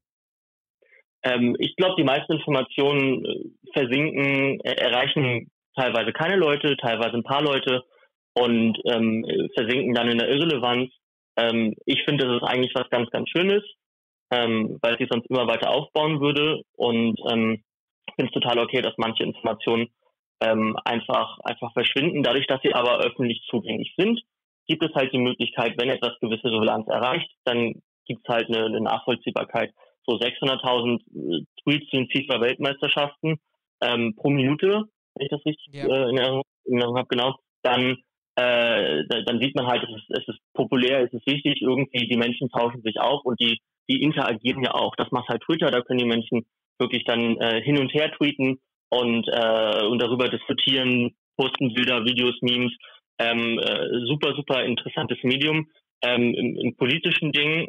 Ich glaube, die meisten Informationen versinken, erreichen teilweise keine Leute, teilweise ein paar Leute und versinken dann in der Irrelevanz. Ich finde, das ist eigentlich was ganz, ganz Schönes, weil es sich sonst immer weiter aufbauen würde und ich finde es total okay, dass manche Informationen einfach verschwinden. Dadurch, dass sie aber öffentlich zugänglich sind, gibt es halt die Möglichkeit, wenn etwas gewisse Relevanz erreicht, dann gibt es halt eine Nachvollziehbarkeit. So 600.000 Tweets zu den FIFA-Weltmeisterschaften pro Minute, wenn ich das richtig in Erinnerung habe, genau, dann sieht man halt, es ist populär, es ist wichtig, irgendwie die Menschen tauschen sich auf und die interagieren ja auch. Das macht halt Twitter, da können die Menschen wirklich dann hin und her tweeten und darüber diskutieren, posten Bilder, Videos, Memes. Super, super interessantes Medium. Im politischen Ding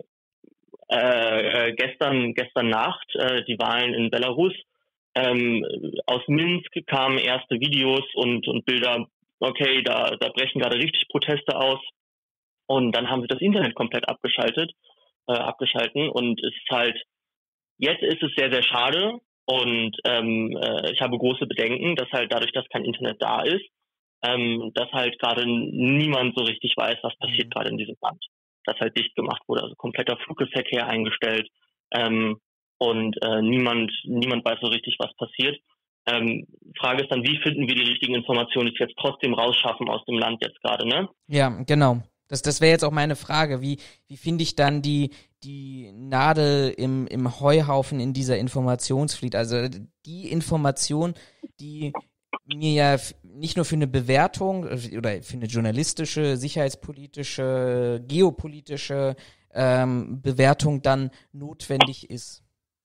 gestern Nacht die Wahlen in Belarus. Aus Minsk kamen erste Videos und Bilder, okay, da brechen gerade richtig Proteste aus. Und dann haben sie das Internet komplett abgeschalten und es ist halt, jetzt ist es sehr, sehr schade Und ich habe große Bedenken, dass halt dadurch, dass kein Internet da ist, dass halt gerade niemand so richtig weiß, was passiert gerade in diesem Land. Das halt dicht gemacht wurde, also kompletter Flugverkehr eingestellt, und niemand weiß so richtig, was passiert. Frage ist dann, wie finden wir die richtigen Informationen, die es jetzt trotzdem rausschaffen aus dem Land jetzt gerade, ne? Ja, genau. Das wäre jetzt auch meine Frage. Wie finde ich dann die Nadel im Heuhaufen in dieser Informationsflut? Also die Information, die mir ja nicht nur für eine Bewertung oder für eine journalistische, sicherheitspolitische, geopolitische Bewertung dann notwendig ist.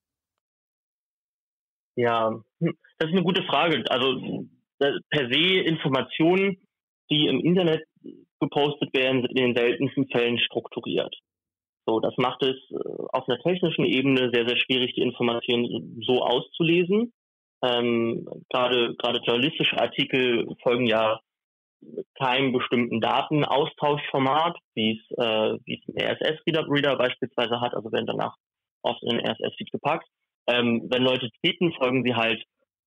Ja, das ist eine gute Frage. Also per se Informationen, die im Internet gepostet werden, sind in den seltensten Fällen strukturiert. So, das macht es auf einer technischen Ebene sehr, sehr schwierig, die Informationen so auszulesen. Gerade journalistische Artikel folgen ja keinem bestimmten Datenaustauschformat, wie es ein RSS-Reader beispielsweise hat, also werden danach oft in den RSS-Feed gepackt. Wenn Leute tweeten, folgen sie halt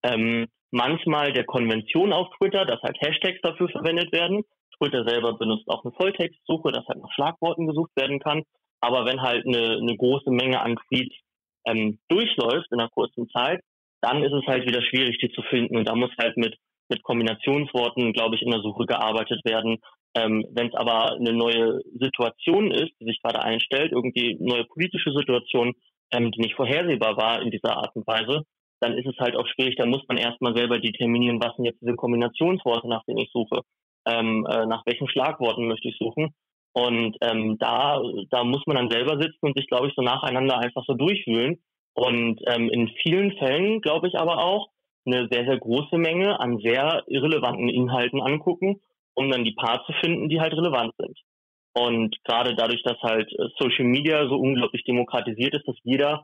manchmal der Konvention auf Twitter, dass halt Hashtags dafür verwendet werden. Twitter selber benutzt auch eine Volltextsuche, dass halt nach Schlagworten gesucht werden kann. Aber wenn halt eine große Menge an Tweets durchläuft in einer kurzen Zeit, dann ist es halt wieder schwierig, die zu finden. Und da muss halt mit Kombinationsworten, glaube ich, in der Suche gearbeitet werden. Wenn es aber eine neue Situation ist, die sich gerade einstellt, irgendwie neue politische Situation, die nicht vorhersehbar war in dieser Art und Weise, dann ist es halt auch schwierig. Da muss man erstmal selber determinieren, was sind jetzt diese Kombinationsworte, nach denen ich suche. Nach welchen Schlagworten möchte ich suchen. Und da muss man dann selber sitzen und sich, glaube ich, so nacheinander einfach so durchwühlen. Und in vielen Fällen, glaube ich, aber auch eine sehr, sehr große Menge an sehr irrelevanten Inhalten angucken, um dann die paar zu finden, die halt relevant sind. Und gerade dadurch, dass halt Social Media so unglaublich demokratisiert ist, dass jeder,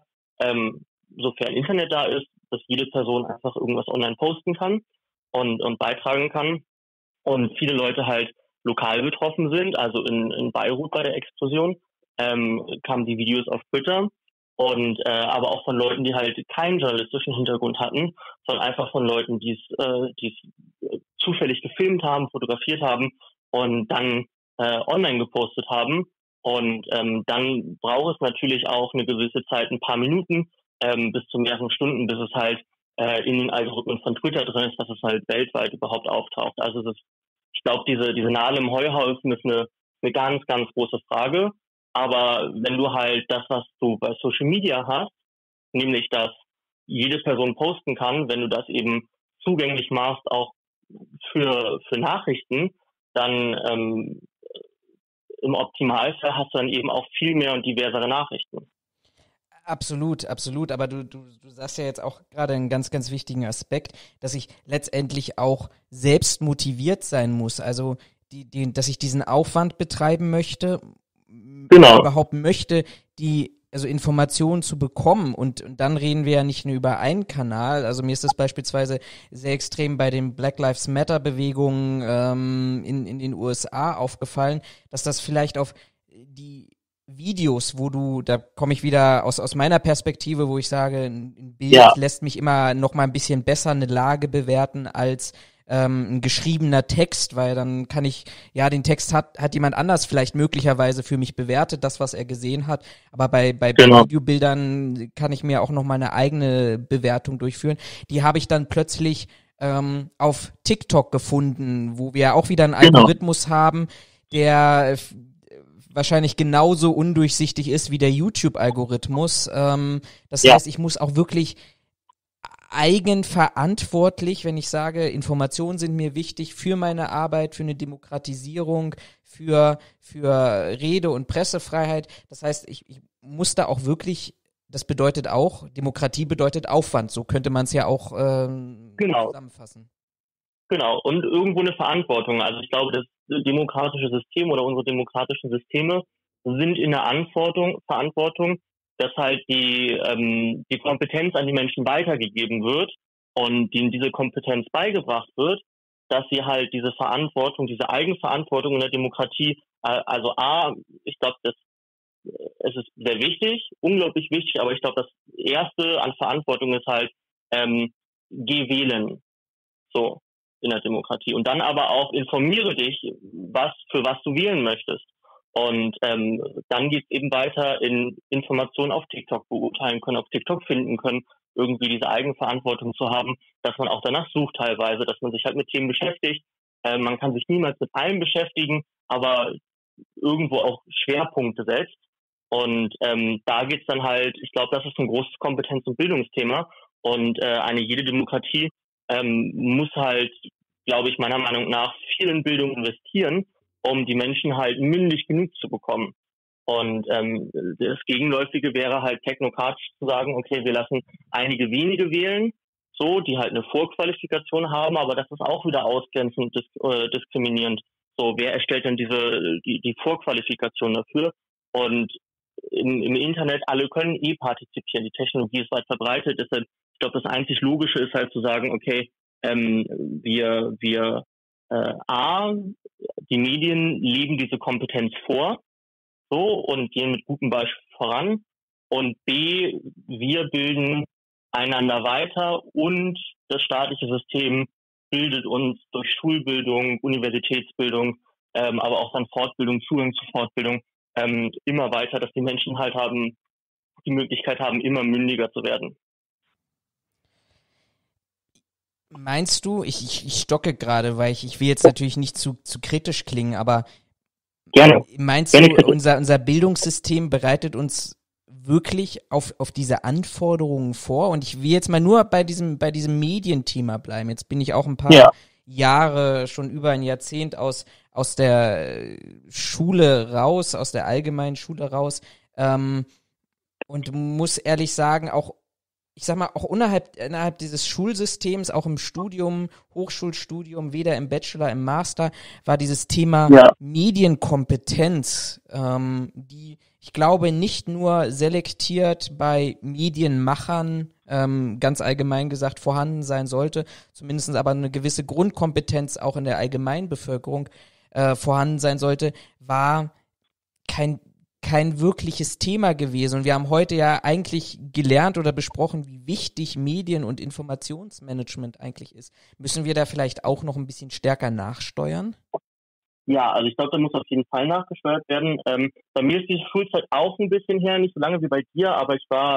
sofern Internet da ist, dass jede Person einfach irgendwas online posten kann und beitragen kann. Und viele Leute halt lokal betroffen sind, also in Beirut bei der Explosion, kamen die Videos auf Twitter. Und aber auch von Leuten, die halt keinen journalistischen Hintergrund hatten, sondern einfach von Leuten, die es zufällig gefilmt haben, fotografiert haben und dann online gepostet haben. Und dann braucht es natürlich auch eine gewisse Zeit, ein paar Minuten bis zu mehreren Stunden, bis es halt in den Algorithmen von Twitter drin ist, dass es halt weltweit überhaupt auftaucht. Also ich glaube, diese Nadel im Heuhaufen ist eine ganz, ganz große Frage. Aber wenn du halt das, was du bei Social Media hast, nämlich dass jede Person posten kann, wenn du das eben zugänglich machst, auch für Nachrichten, dann im Optimalfall hast du dann eben auch viel mehr und diversere Nachrichten. Absolut, absolut. Aber du sagst ja jetzt auch gerade einen ganz, ganz wichtigen Aspekt, dass ich letztendlich auch selbst motiviert sein muss. Also dass ich diesen Aufwand betreiben möchte, genau, überhaupt möchte, also Informationen zu bekommen. Und dann reden wir ja nicht nur über einen Kanal. Also mir ist das beispielsweise sehr extrem bei den Black Lives Matter Bewegungen in den USA aufgefallen, dass das vielleicht auf die Videos, da komme ich wieder aus meiner Perspektive, wo ich sage, ein Bild lässt mich immer noch mal ein bisschen besser eine Lage bewerten als ein geschriebener Text, weil dann kann ich, den Text hat jemand anders vielleicht möglicherweise für mich bewertet, das, was er gesehen hat, aber bei Videobildern kann ich mir auch noch mal eine eigene Bewertung durchführen. Die habe ich dann plötzlich auf TikTok gefunden, wo wir auch wieder einen Algorithmus haben, der wahrscheinlich genauso undurchsichtig ist wie der YouTube-Algorithmus. Das heißt, ich muss auch wirklich eigenverantwortlich, wenn ich sage, Informationen sind mir wichtig für meine Arbeit, für eine Demokratisierung, für Rede- und Pressefreiheit. Das heißt, ich muss da auch wirklich, das bedeutet auch, Demokratie bedeutet Aufwand. So könnte man es ja auch zusammenfassen. Genau, und irgendwo eine Verantwortung. Also ich glaube, das demokratische System oder unsere demokratischen Systeme sind in der Verantwortung, dass halt die Kompetenz an die Menschen weitergegeben wird und denen diese Kompetenz beigebracht wird, dass sie halt diese Verantwortung, diese Eigenverantwortung in der Demokratie, ich glaube, es ist sehr wichtig, unglaublich wichtig, aber ich glaube, das Erste an Verantwortung ist halt, geh wählen, so in der Demokratie. Und dann aber auch informiere dich, für was du wählen möchtest. Und dann geht es eben weiter in Informationen auf TikTok beurteilen können, auf TikTok finden können, irgendwie diese Eigenverantwortung zu haben, dass man auch danach sucht teilweise, dass man sich halt mit Themen beschäftigt. Man kann sich niemals mit allem beschäftigen, aber irgendwo auch Schwerpunkte setzt. Und da geht's dann halt, ich glaube, das ist ein großes Kompetenz- und Bildungsthema. Und jede Demokratie muss halt, glaube ich, meiner Meinung nach viel in Bildung investieren, um die Menschen halt mündig genug zu bekommen. Und das Gegenläufige wäre halt technokratisch zu sagen, okay, wir lassen einige wenige wählen, so, die halt eine Vorqualifikation haben, aber das ist auch wieder ausgrenzend diskriminierend. So, wer erstellt denn die Vorqualifikation dafür? Und im Internet, alle können partizipieren. Die Technologie ist weit verbreitet. Deshalb, ich glaube, das einzig Logische ist halt zu sagen, okay, die Medien leben diese Kompetenz vor, so, und gehen mit gutem Beispiel voran. Und B, wir bilden einander weiter und das staatliche System bildet uns durch Schulbildung, Universitätsbildung, aber auch dann Fortbildung, Zugang zu Fortbildung immer weiter, dass die Menschen halt die Möglichkeit haben, immer mündiger zu werden. Meinst du, ich stocke gerade, weil ich will jetzt natürlich nicht zu kritisch klingen, aber gerne. Meinst du, unser Bildungssystem bereitet uns wirklich auf diese Anforderungen vor? Und ich will jetzt mal nur bei diesem Medienthema bleiben. Jetzt bin ich auch ein paar Jahre, schon über ein Jahrzehnt aus der Schule raus, aus der allgemeinen Schule raus, und muss ehrlich sagen, auch innerhalb dieses Schulsystems, auch im Studium, Hochschulstudium, weder im Bachelor, im Master, war dieses Thema Medienkompetenz, die, ich glaube, nicht nur selektiert bei Medienmachern, ganz allgemein gesagt, vorhanden sein sollte, zumindest aber eine gewisse Grundkompetenz auch in der Allgemeinbevölkerung vorhanden sein sollte, war kein wirkliches Thema gewesen. Und wir haben heute ja eigentlich gelernt oder besprochen, wie wichtig Medien- und Informationsmanagement eigentlich ist. Müssen wir da vielleicht auch noch ein bisschen stärker nachsteuern? Ja, also ich glaube, da muss auf jeden Fall nachgesteuert werden. Bei mir ist die Schulzeit auch ein bisschen her, nicht so lange wie bei dir, aber ich war,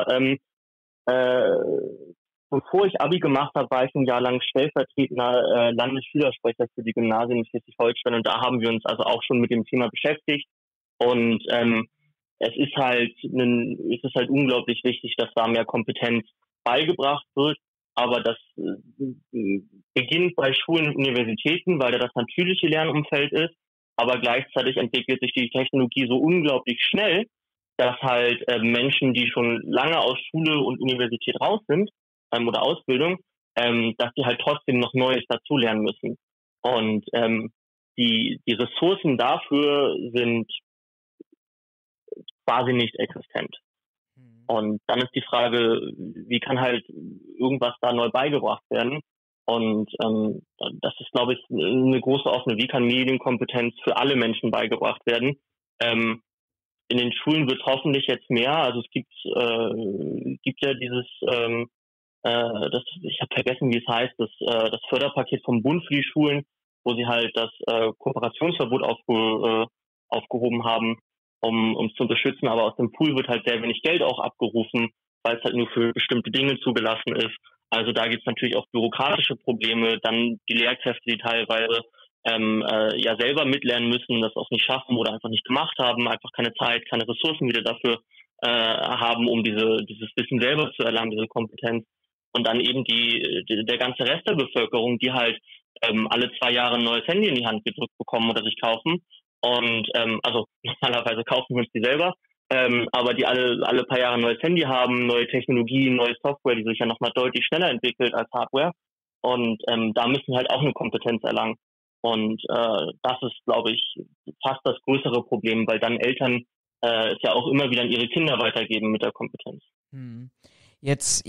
bevor ich Abi gemacht habe, war ich ein Jahr lang stellvertretender Landesschülersprecher für die Gymnasien in Schleswig-Holstein, und da haben wir uns also auch schon mit dem Thema beschäftigt. Und es ist halt unglaublich wichtig, dass da mehr Kompetenz beigebracht wird. Aber das beginnt bei Schulen und Universitäten, weil da das natürliche Lernumfeld ist. Aber gleichzeitig entwickelt sich die Technologie so unglaublich schnell, dass halt Menschen, die schon lange aus Schule und Universität raus sind, oder Ausbildung, dass die halt trotzdem noch Neues dazulernen müssen. Und die Ressourcen dafür sind quasi nicht existent. Und dann ist die Frage, wie kann halt irgendwas da neu beigebracht werden? Und das ist, glaube ich, eine große offene, wie kann Medienkompetenz für alle Menschen beigebracht werden? In den Schulen wird hoffentlich jetzt mehr. Also es gibt ja dieses, ich habe vergessen, wie es heißt, das Förderpaket vom Bund für die Schulen, wo sie halt das Kooperationsverbot aufgehoben haben, um es zu unterstützen, aber aus dem Pool wird halt sehr wenig Geld auch abgerufen, weil es halt nur für bestimmte Dinge zugelassen ist. Also da gibt es natürlich auch bürokratische Probleme, dann die Lehrkräfte, die teilweise selber mitlernen müssen, das auch nicht schaffen oder einfach nicht gemacht haben, einfach keine Zeit, keine Ressourcen wieder dafür haben, um dieses Wissen selber zu erlangen, diese Kompetenz. Und dann eben der ganze Rest der Bevölkerung, die halt alle 2 Jahre ein neues Handy in die Hand gedrückt bekommen oder sich kaufen. Und also normalerweise kaufen wir uns die selber, aber die alle paar Jahre ein neues Handy haben, neue Technologie, neue Software, die sich ja nochmal deutlich schneller entwickelt als Hardware. Und da müssen wir halt auch eine Kompetenz erlangen. Und das ist, glaube ich, fast das größere Problem, weil dann Eltern es ja auch immer wieder an ihre Kinder weitergeben mit der Kompetenz. Jetzt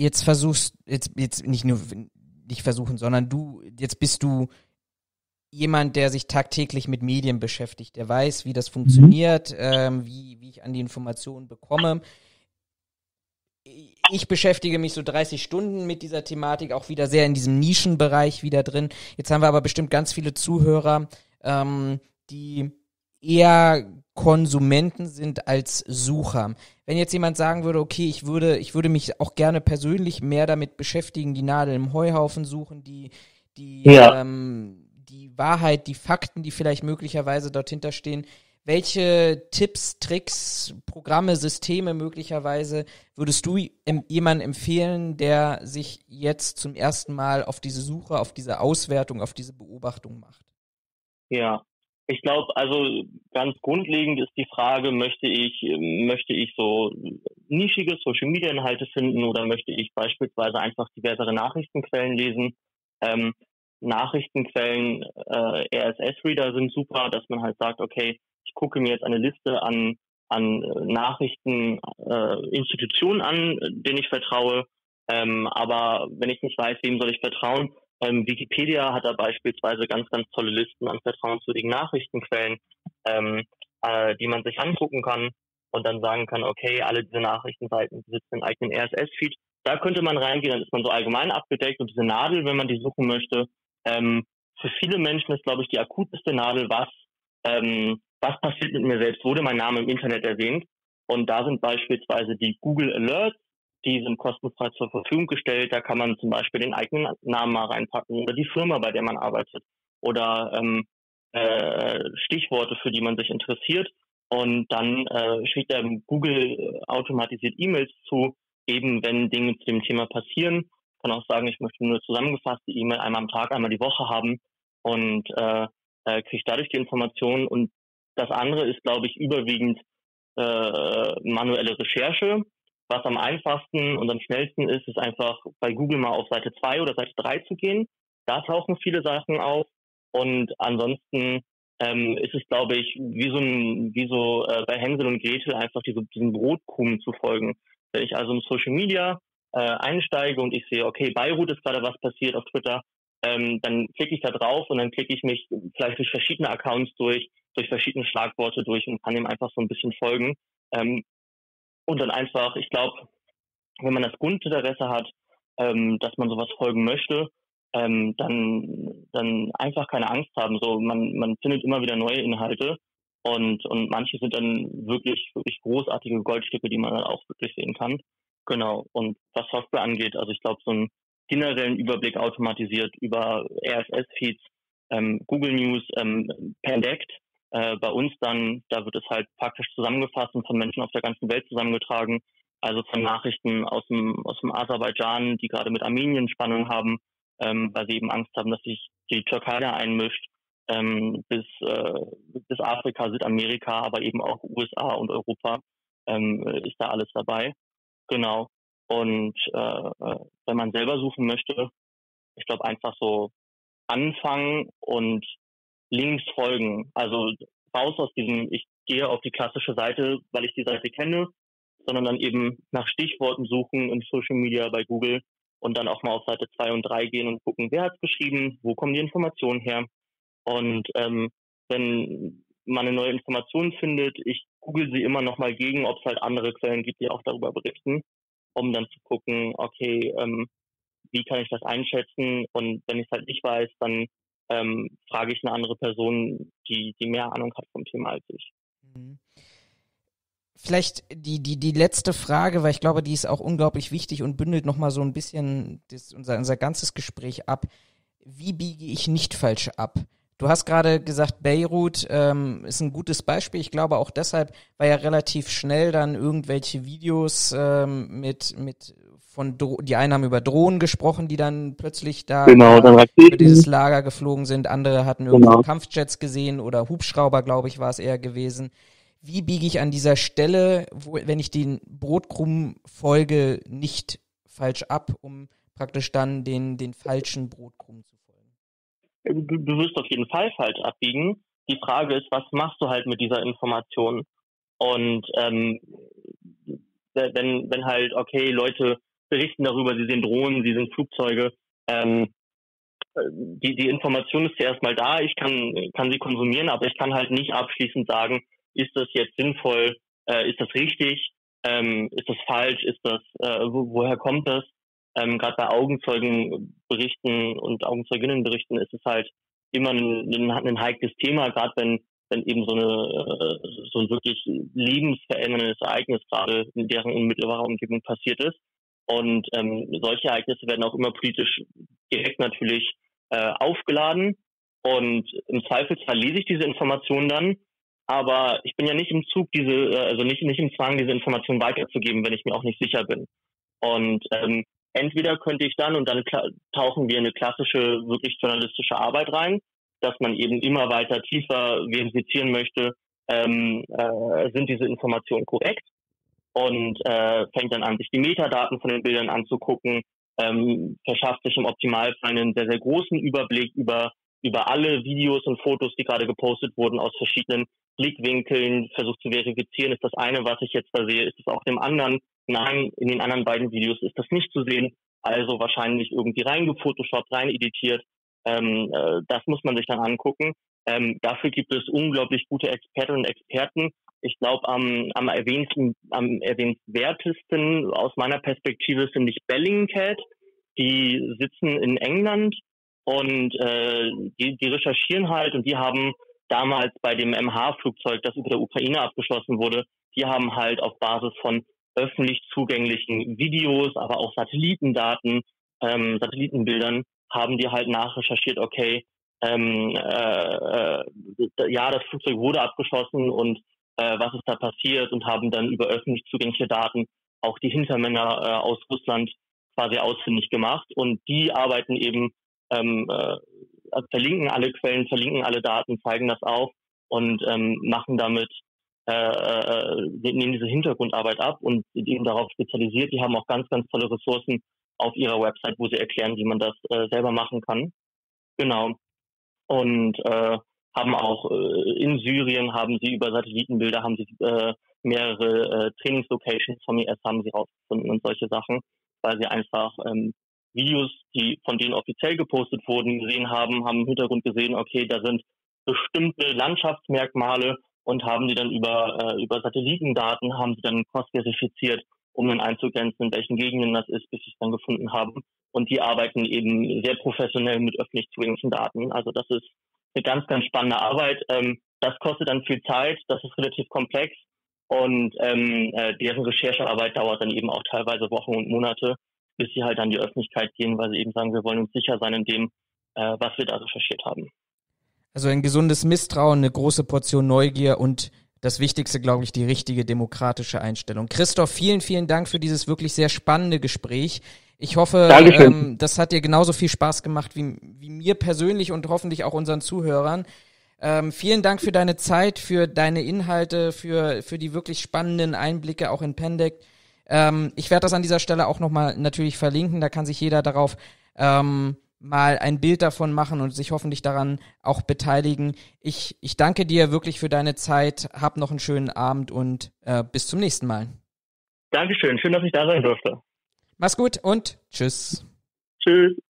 nicht versuchen, sondern jetzt bist du jemand, der sich tagtäglich mit Medien beschäftigt, der weiß, wie das funktioniert, wie ich an die Informationen bekomme. ich beschäftige mich so 30 Stunden mit dieser Thematik, auch wieder sehr in diesem Nischenbereich wieder drin. Jetzt haben wir aber bestimmt ganz viele Zuhörer, die eher Konsumenten sind als Sucher. Wenn jetzt jemand sagen würde, okay, ich würde mich auch gerne persönlich mehr damit beschäftigen, die Nadel im Heuhaufen suchen, die Wahrheit, die Fakten, die vielleicht möglicherweise dort hinterstehen. Welche Tipps, Tricks, Programme, Systeme möglicherweise würdest du jemandem empfehlen, der sich jetzt zum ersten Mal auf diese Suche, auf diese Auswertung, auf diese Beobachtung macht? Ja, ich glaube, also ganz grundlegend ist die Frage, möchte ich so nischige Social-Media-Inhalte finden oder möchte ich beispielsweise einfach diversere Nachrichtenquellen lesen? Nachrichtenquellen, RSS-Reader sind super, dass man halt sagt, okay, ich gucke mir jetzt eine Liste an Nachrichten, Institutionen an, denen ich vertraue. Aber wenn ich nicht weiß, wem soll ich vertrauen? Wikipedia hat da beispielsweise ganz, ganz tolle Listen an vertrauenswürdigen Nachrichtenquellen, die man sich angucken kann und dann sagen kann, okay, alle diese Nachrichtenseiten besitzen einen eigenen RSS-Feed. Da könnte man reingehen, dann ist man so allgemein abgedeckt und diese Nadel, wenn man die suchen möchte, für viele Menschen ist, glaube ich, die akuteste Nadel, was passiert mit mir selbst, wurde mein Name im Internet erwähnt? Und da sind beispielsweise die Google Alerts, die sind kostenfrei zur Verfügung gestellt. Da kann man zum Beispiel den eigenen Namen mal reinpacken oder die Firma, bei der man arbeitet oder Stichworte, für die man sich interessiert. Und dann schickt Google automatisiert E-Mails zu, eben wenn Dinge zu dem Thema passieren. Ich kann auch sagen, ich möchte nur zusammengefasste E-Mail einmal am Tag, einmal die Woche haben und kriege dadurch die Informationen. Und das andere ist, glaube ich, überwiegend manuelle Recherche. Was am einfachsten und am schnellsten ist einfach bei Google mal auf Seite 2 oder Seite 3 zu gehen. Da tauchen viele Sachen auf. Und ansonsten ist es, glaube ich, wie so bei Hänsel und Gretel einfach diesen Brotkrumen zu folgen. Wenn ich also im Social Media einsteige und ich sehe, okay, Beirut ist gerade was passiert auf Twitter, dann klicke ich da drauf und dann klicke ich mich vielleicht durch verschiedene Accounts durch verschiedene Schlagworte durch und kann dem einfach so ein bisschen folgen. Und dann einfach, ich glaube, wenn man das Grundinteresse hat, dass man sowas folgen möchte, dann einfach keine Angst haben. So, man findet immer wieder neue Inhalte und manche sind dann wirklich, wirklich großartige Goldstücke, die man dann auch wirklich sehen kann. Genau. Und was Software angeht, also ich glaube, so einen generellen Überblick automatisiert über RSS-Feeds, Google News, Pendect, bei uns dann, da wird es halt praktisch zusammengefasst und von Menschen auf der ganzen Welt zusammengetragen. Also von Nachrichten aus dem Aserbaidschan, die gerade mit Armenien Spannung haben, weil sie eben Angst haben, dass sich die Türkei da einmischt, bis Afrika, Südamerika, aber eben auch USA und Europa ist da alles dabei. Genau. Und wenn man selber suchen möchte, ich glaube einfach so anfangen und Links folgen. Also raus aus diesem, ich gehe auf die klassische Seite, weil ich die Seite kenne, sondern dann eben nach Stichworten suchen in Social Media bei Google und dann auch mal auf Seite 2 und 3 gehen und gucken, wer hat's geschrieben, wo kommen die Informationen her. Und wenn man eine neue Information findet, ich google sie immer noch mal gegen, ob es halt andere Quellen gibt, die auch darüber berichten, um dann zu gucken, okay, wie kann ich das einschätzen? Und wenn ich es halt nicht weiß, dann frage ich eine andere Person, die mehr Ahnung hat vom Thema als ich. Vielleicht die letzte Frage, weil ich glaube, die ist auch unglaublich wichtig und bündelt nochmal so ein bisschen unser ganzes Gespräch ab. Wie biege ich nicht falsch ab? Du hast gerade gesagt, Beirut ist ein gutes Beispiel. Ich glaube auch deshalb, weil ja relativ schnell dann irgendwelche Videos die einen haben über Drohnen gesprochen, die dann plötzlich da über dieses Lager geflogen sind. Andere hatten irgendwo Kampfjets gesehen oder Hubschrauber, glaube ich, war es eher gewesen. Wie biege ich an dieser Stelle, wenn ich den Brotkrumen folge, nicht falsch ab, um praktisch dann den falschen Brotkrumen zu folgen? Du wirst auf jeden Fall falsch abbiegen. Die Frage ist, was machst du halt mit dieser Information? Und wenn halt, okay, Leute berichten darüber, sie sehen Drohnen, sie sehen Flugzeuge, die Information ist ja erstmal da, ich kann sie konsumieren, aber ich kann halt nicht abschließend sagen, ist das jetzt sinnvoll, ist das richtig? Ist das falsch? Ist das, woher kommt das? Gerade bei Augenzeugenberichten und Augenzeuginnenberichten ist es halt immer ein heikles Thema, gerade wenn eben so ein wirklich lebensveränderndes Ereignis gerade in deren unmittelbarer Umgebung passiert ist. Und solche Ereignisse werden auch immer politisch direkt natürlich aufgeladen. Und im Zweifelsfall lese ich diese Informationen dann, aber ich bin ja nicht im Zug, nicht im Zwang, diese Informationen weiterzugeben, wenn ich mir auch nicht sicher bin. Und entweder könnte ich dann, und dann tauchen wir in eine klassische, wirklich journalistische Arbeit rein, dass man eben immer weiter tiefer verifizieren möchte, sind diese Informationen korrekt, und fängt dann an, sich die Metadaten von den Bildern anzugucken, verschafft sich im Optimalfall einen sehr, sehr großen Überblick über alle Videos und Fotos, die gerade gepostet wurden, aus verschiedenen Blickwinkeln, versucht zu verifizieren, ist das eine, was ich jetzt da sehe, ist es auch dem anderen? Nein, in den anderen beiden Videos ist das nicht zu sehen, also wahrscheinlich irgendwie reingefotoshoppt, reineditiert. Das muss man sich dann angucken. Dafür gibt es unglaublich gute Expertinnen und Experten. Ich glaube, am erwähnenswertesten aus meiner Perspektive finde ich Bellingcat. Die sitzen in England und die recherchieren halt, und die haben damals bei dem MH-Flugzeug, das über der Ukraine abgeschossen wurde, die haben halt auf Basis von öffentlich zugänglichen Videos, aber auch Satellitendaten, Satellitenbildern, haben die halt nachrecherchiert, okay, das Flugzeug wurde abgeschossen und was ist da passiert, und haben dann über öffentlich zugängliche Daten auch die Hintermänner aus Russland quasi ausfindig gemacht. Und die arbeiten eben, verlinken alle Quellen, verlinken alle Daten, zeigen das auf und machen damit, nehmen diese Hintergrundarbeit ab und sind eben darauf spezialisiert. Die haben auch ganz, ganz tolle Ressourcen auf ihrer Website, wo sie erklären, wie man das selber machen kann. Genau. Und haben auch in Syrien, haben sie über Satellitenbilder, haben sie mehrere Trainingslocations vom IS haben sie rausgefunden und solche Sachen, weil sie einfach Videos, die von denen offiziell gepostet wurden, gesehen haben im Hintergrund gesehen, okay, da sind bestimmte Landschaftsmerkmale, und haben die dann über Satellitendaten, haben sie dann cross-verifiziert, um dann einzugrenzen, in welchen Gegenden das ist, bis sie es dann gefunden haben. Und die arbeiten eben sehr professionell mit öffentlich zugänglichen Daten. Also das ist eine ganz, ganz spannende Arbeit. Das kostet dann viel Zeit, das ist relativ komplex, und deren Recherchearbeit dauert dann eben auch teilweise Wochen und Monate, bis sie halt an die Öffentlichkeit gehen, weil sie eben sagen, wir wollen uns sicher sein in dem, was wir da recherchiert haben. Also ein gesundes Misstrauen, eine große Portion Neugier und das Wichtigste, glaube ich, die richtige demokratische Einstellung. Christoph, vielen, vielen Dank für dieses wirklich sehr spannende Gespräch. Ich hoffe, das hat dir genauso viel Spaß gemacht wie mir persönlich und hoffentlich auch unseren Zuhörern. Vielen Dank für deine Zeit, für deine Inhalte, für die wirklich spannenden Einblicke auch in Pendec. Ich werde das an dieser Stelle auch nochmal natürlich verlinken, da kann sich jeder darauf mal ein Bild davon machen und sich hoffentlich daran auch beteiligen. Ich danke dir wirklich für deine Zeit, hab noch einen schönen Abend und bis zum nächsten Mal. Dankeschön, schön, dass ich da sein durfte. Mach's gut und tschüss. Tschüss.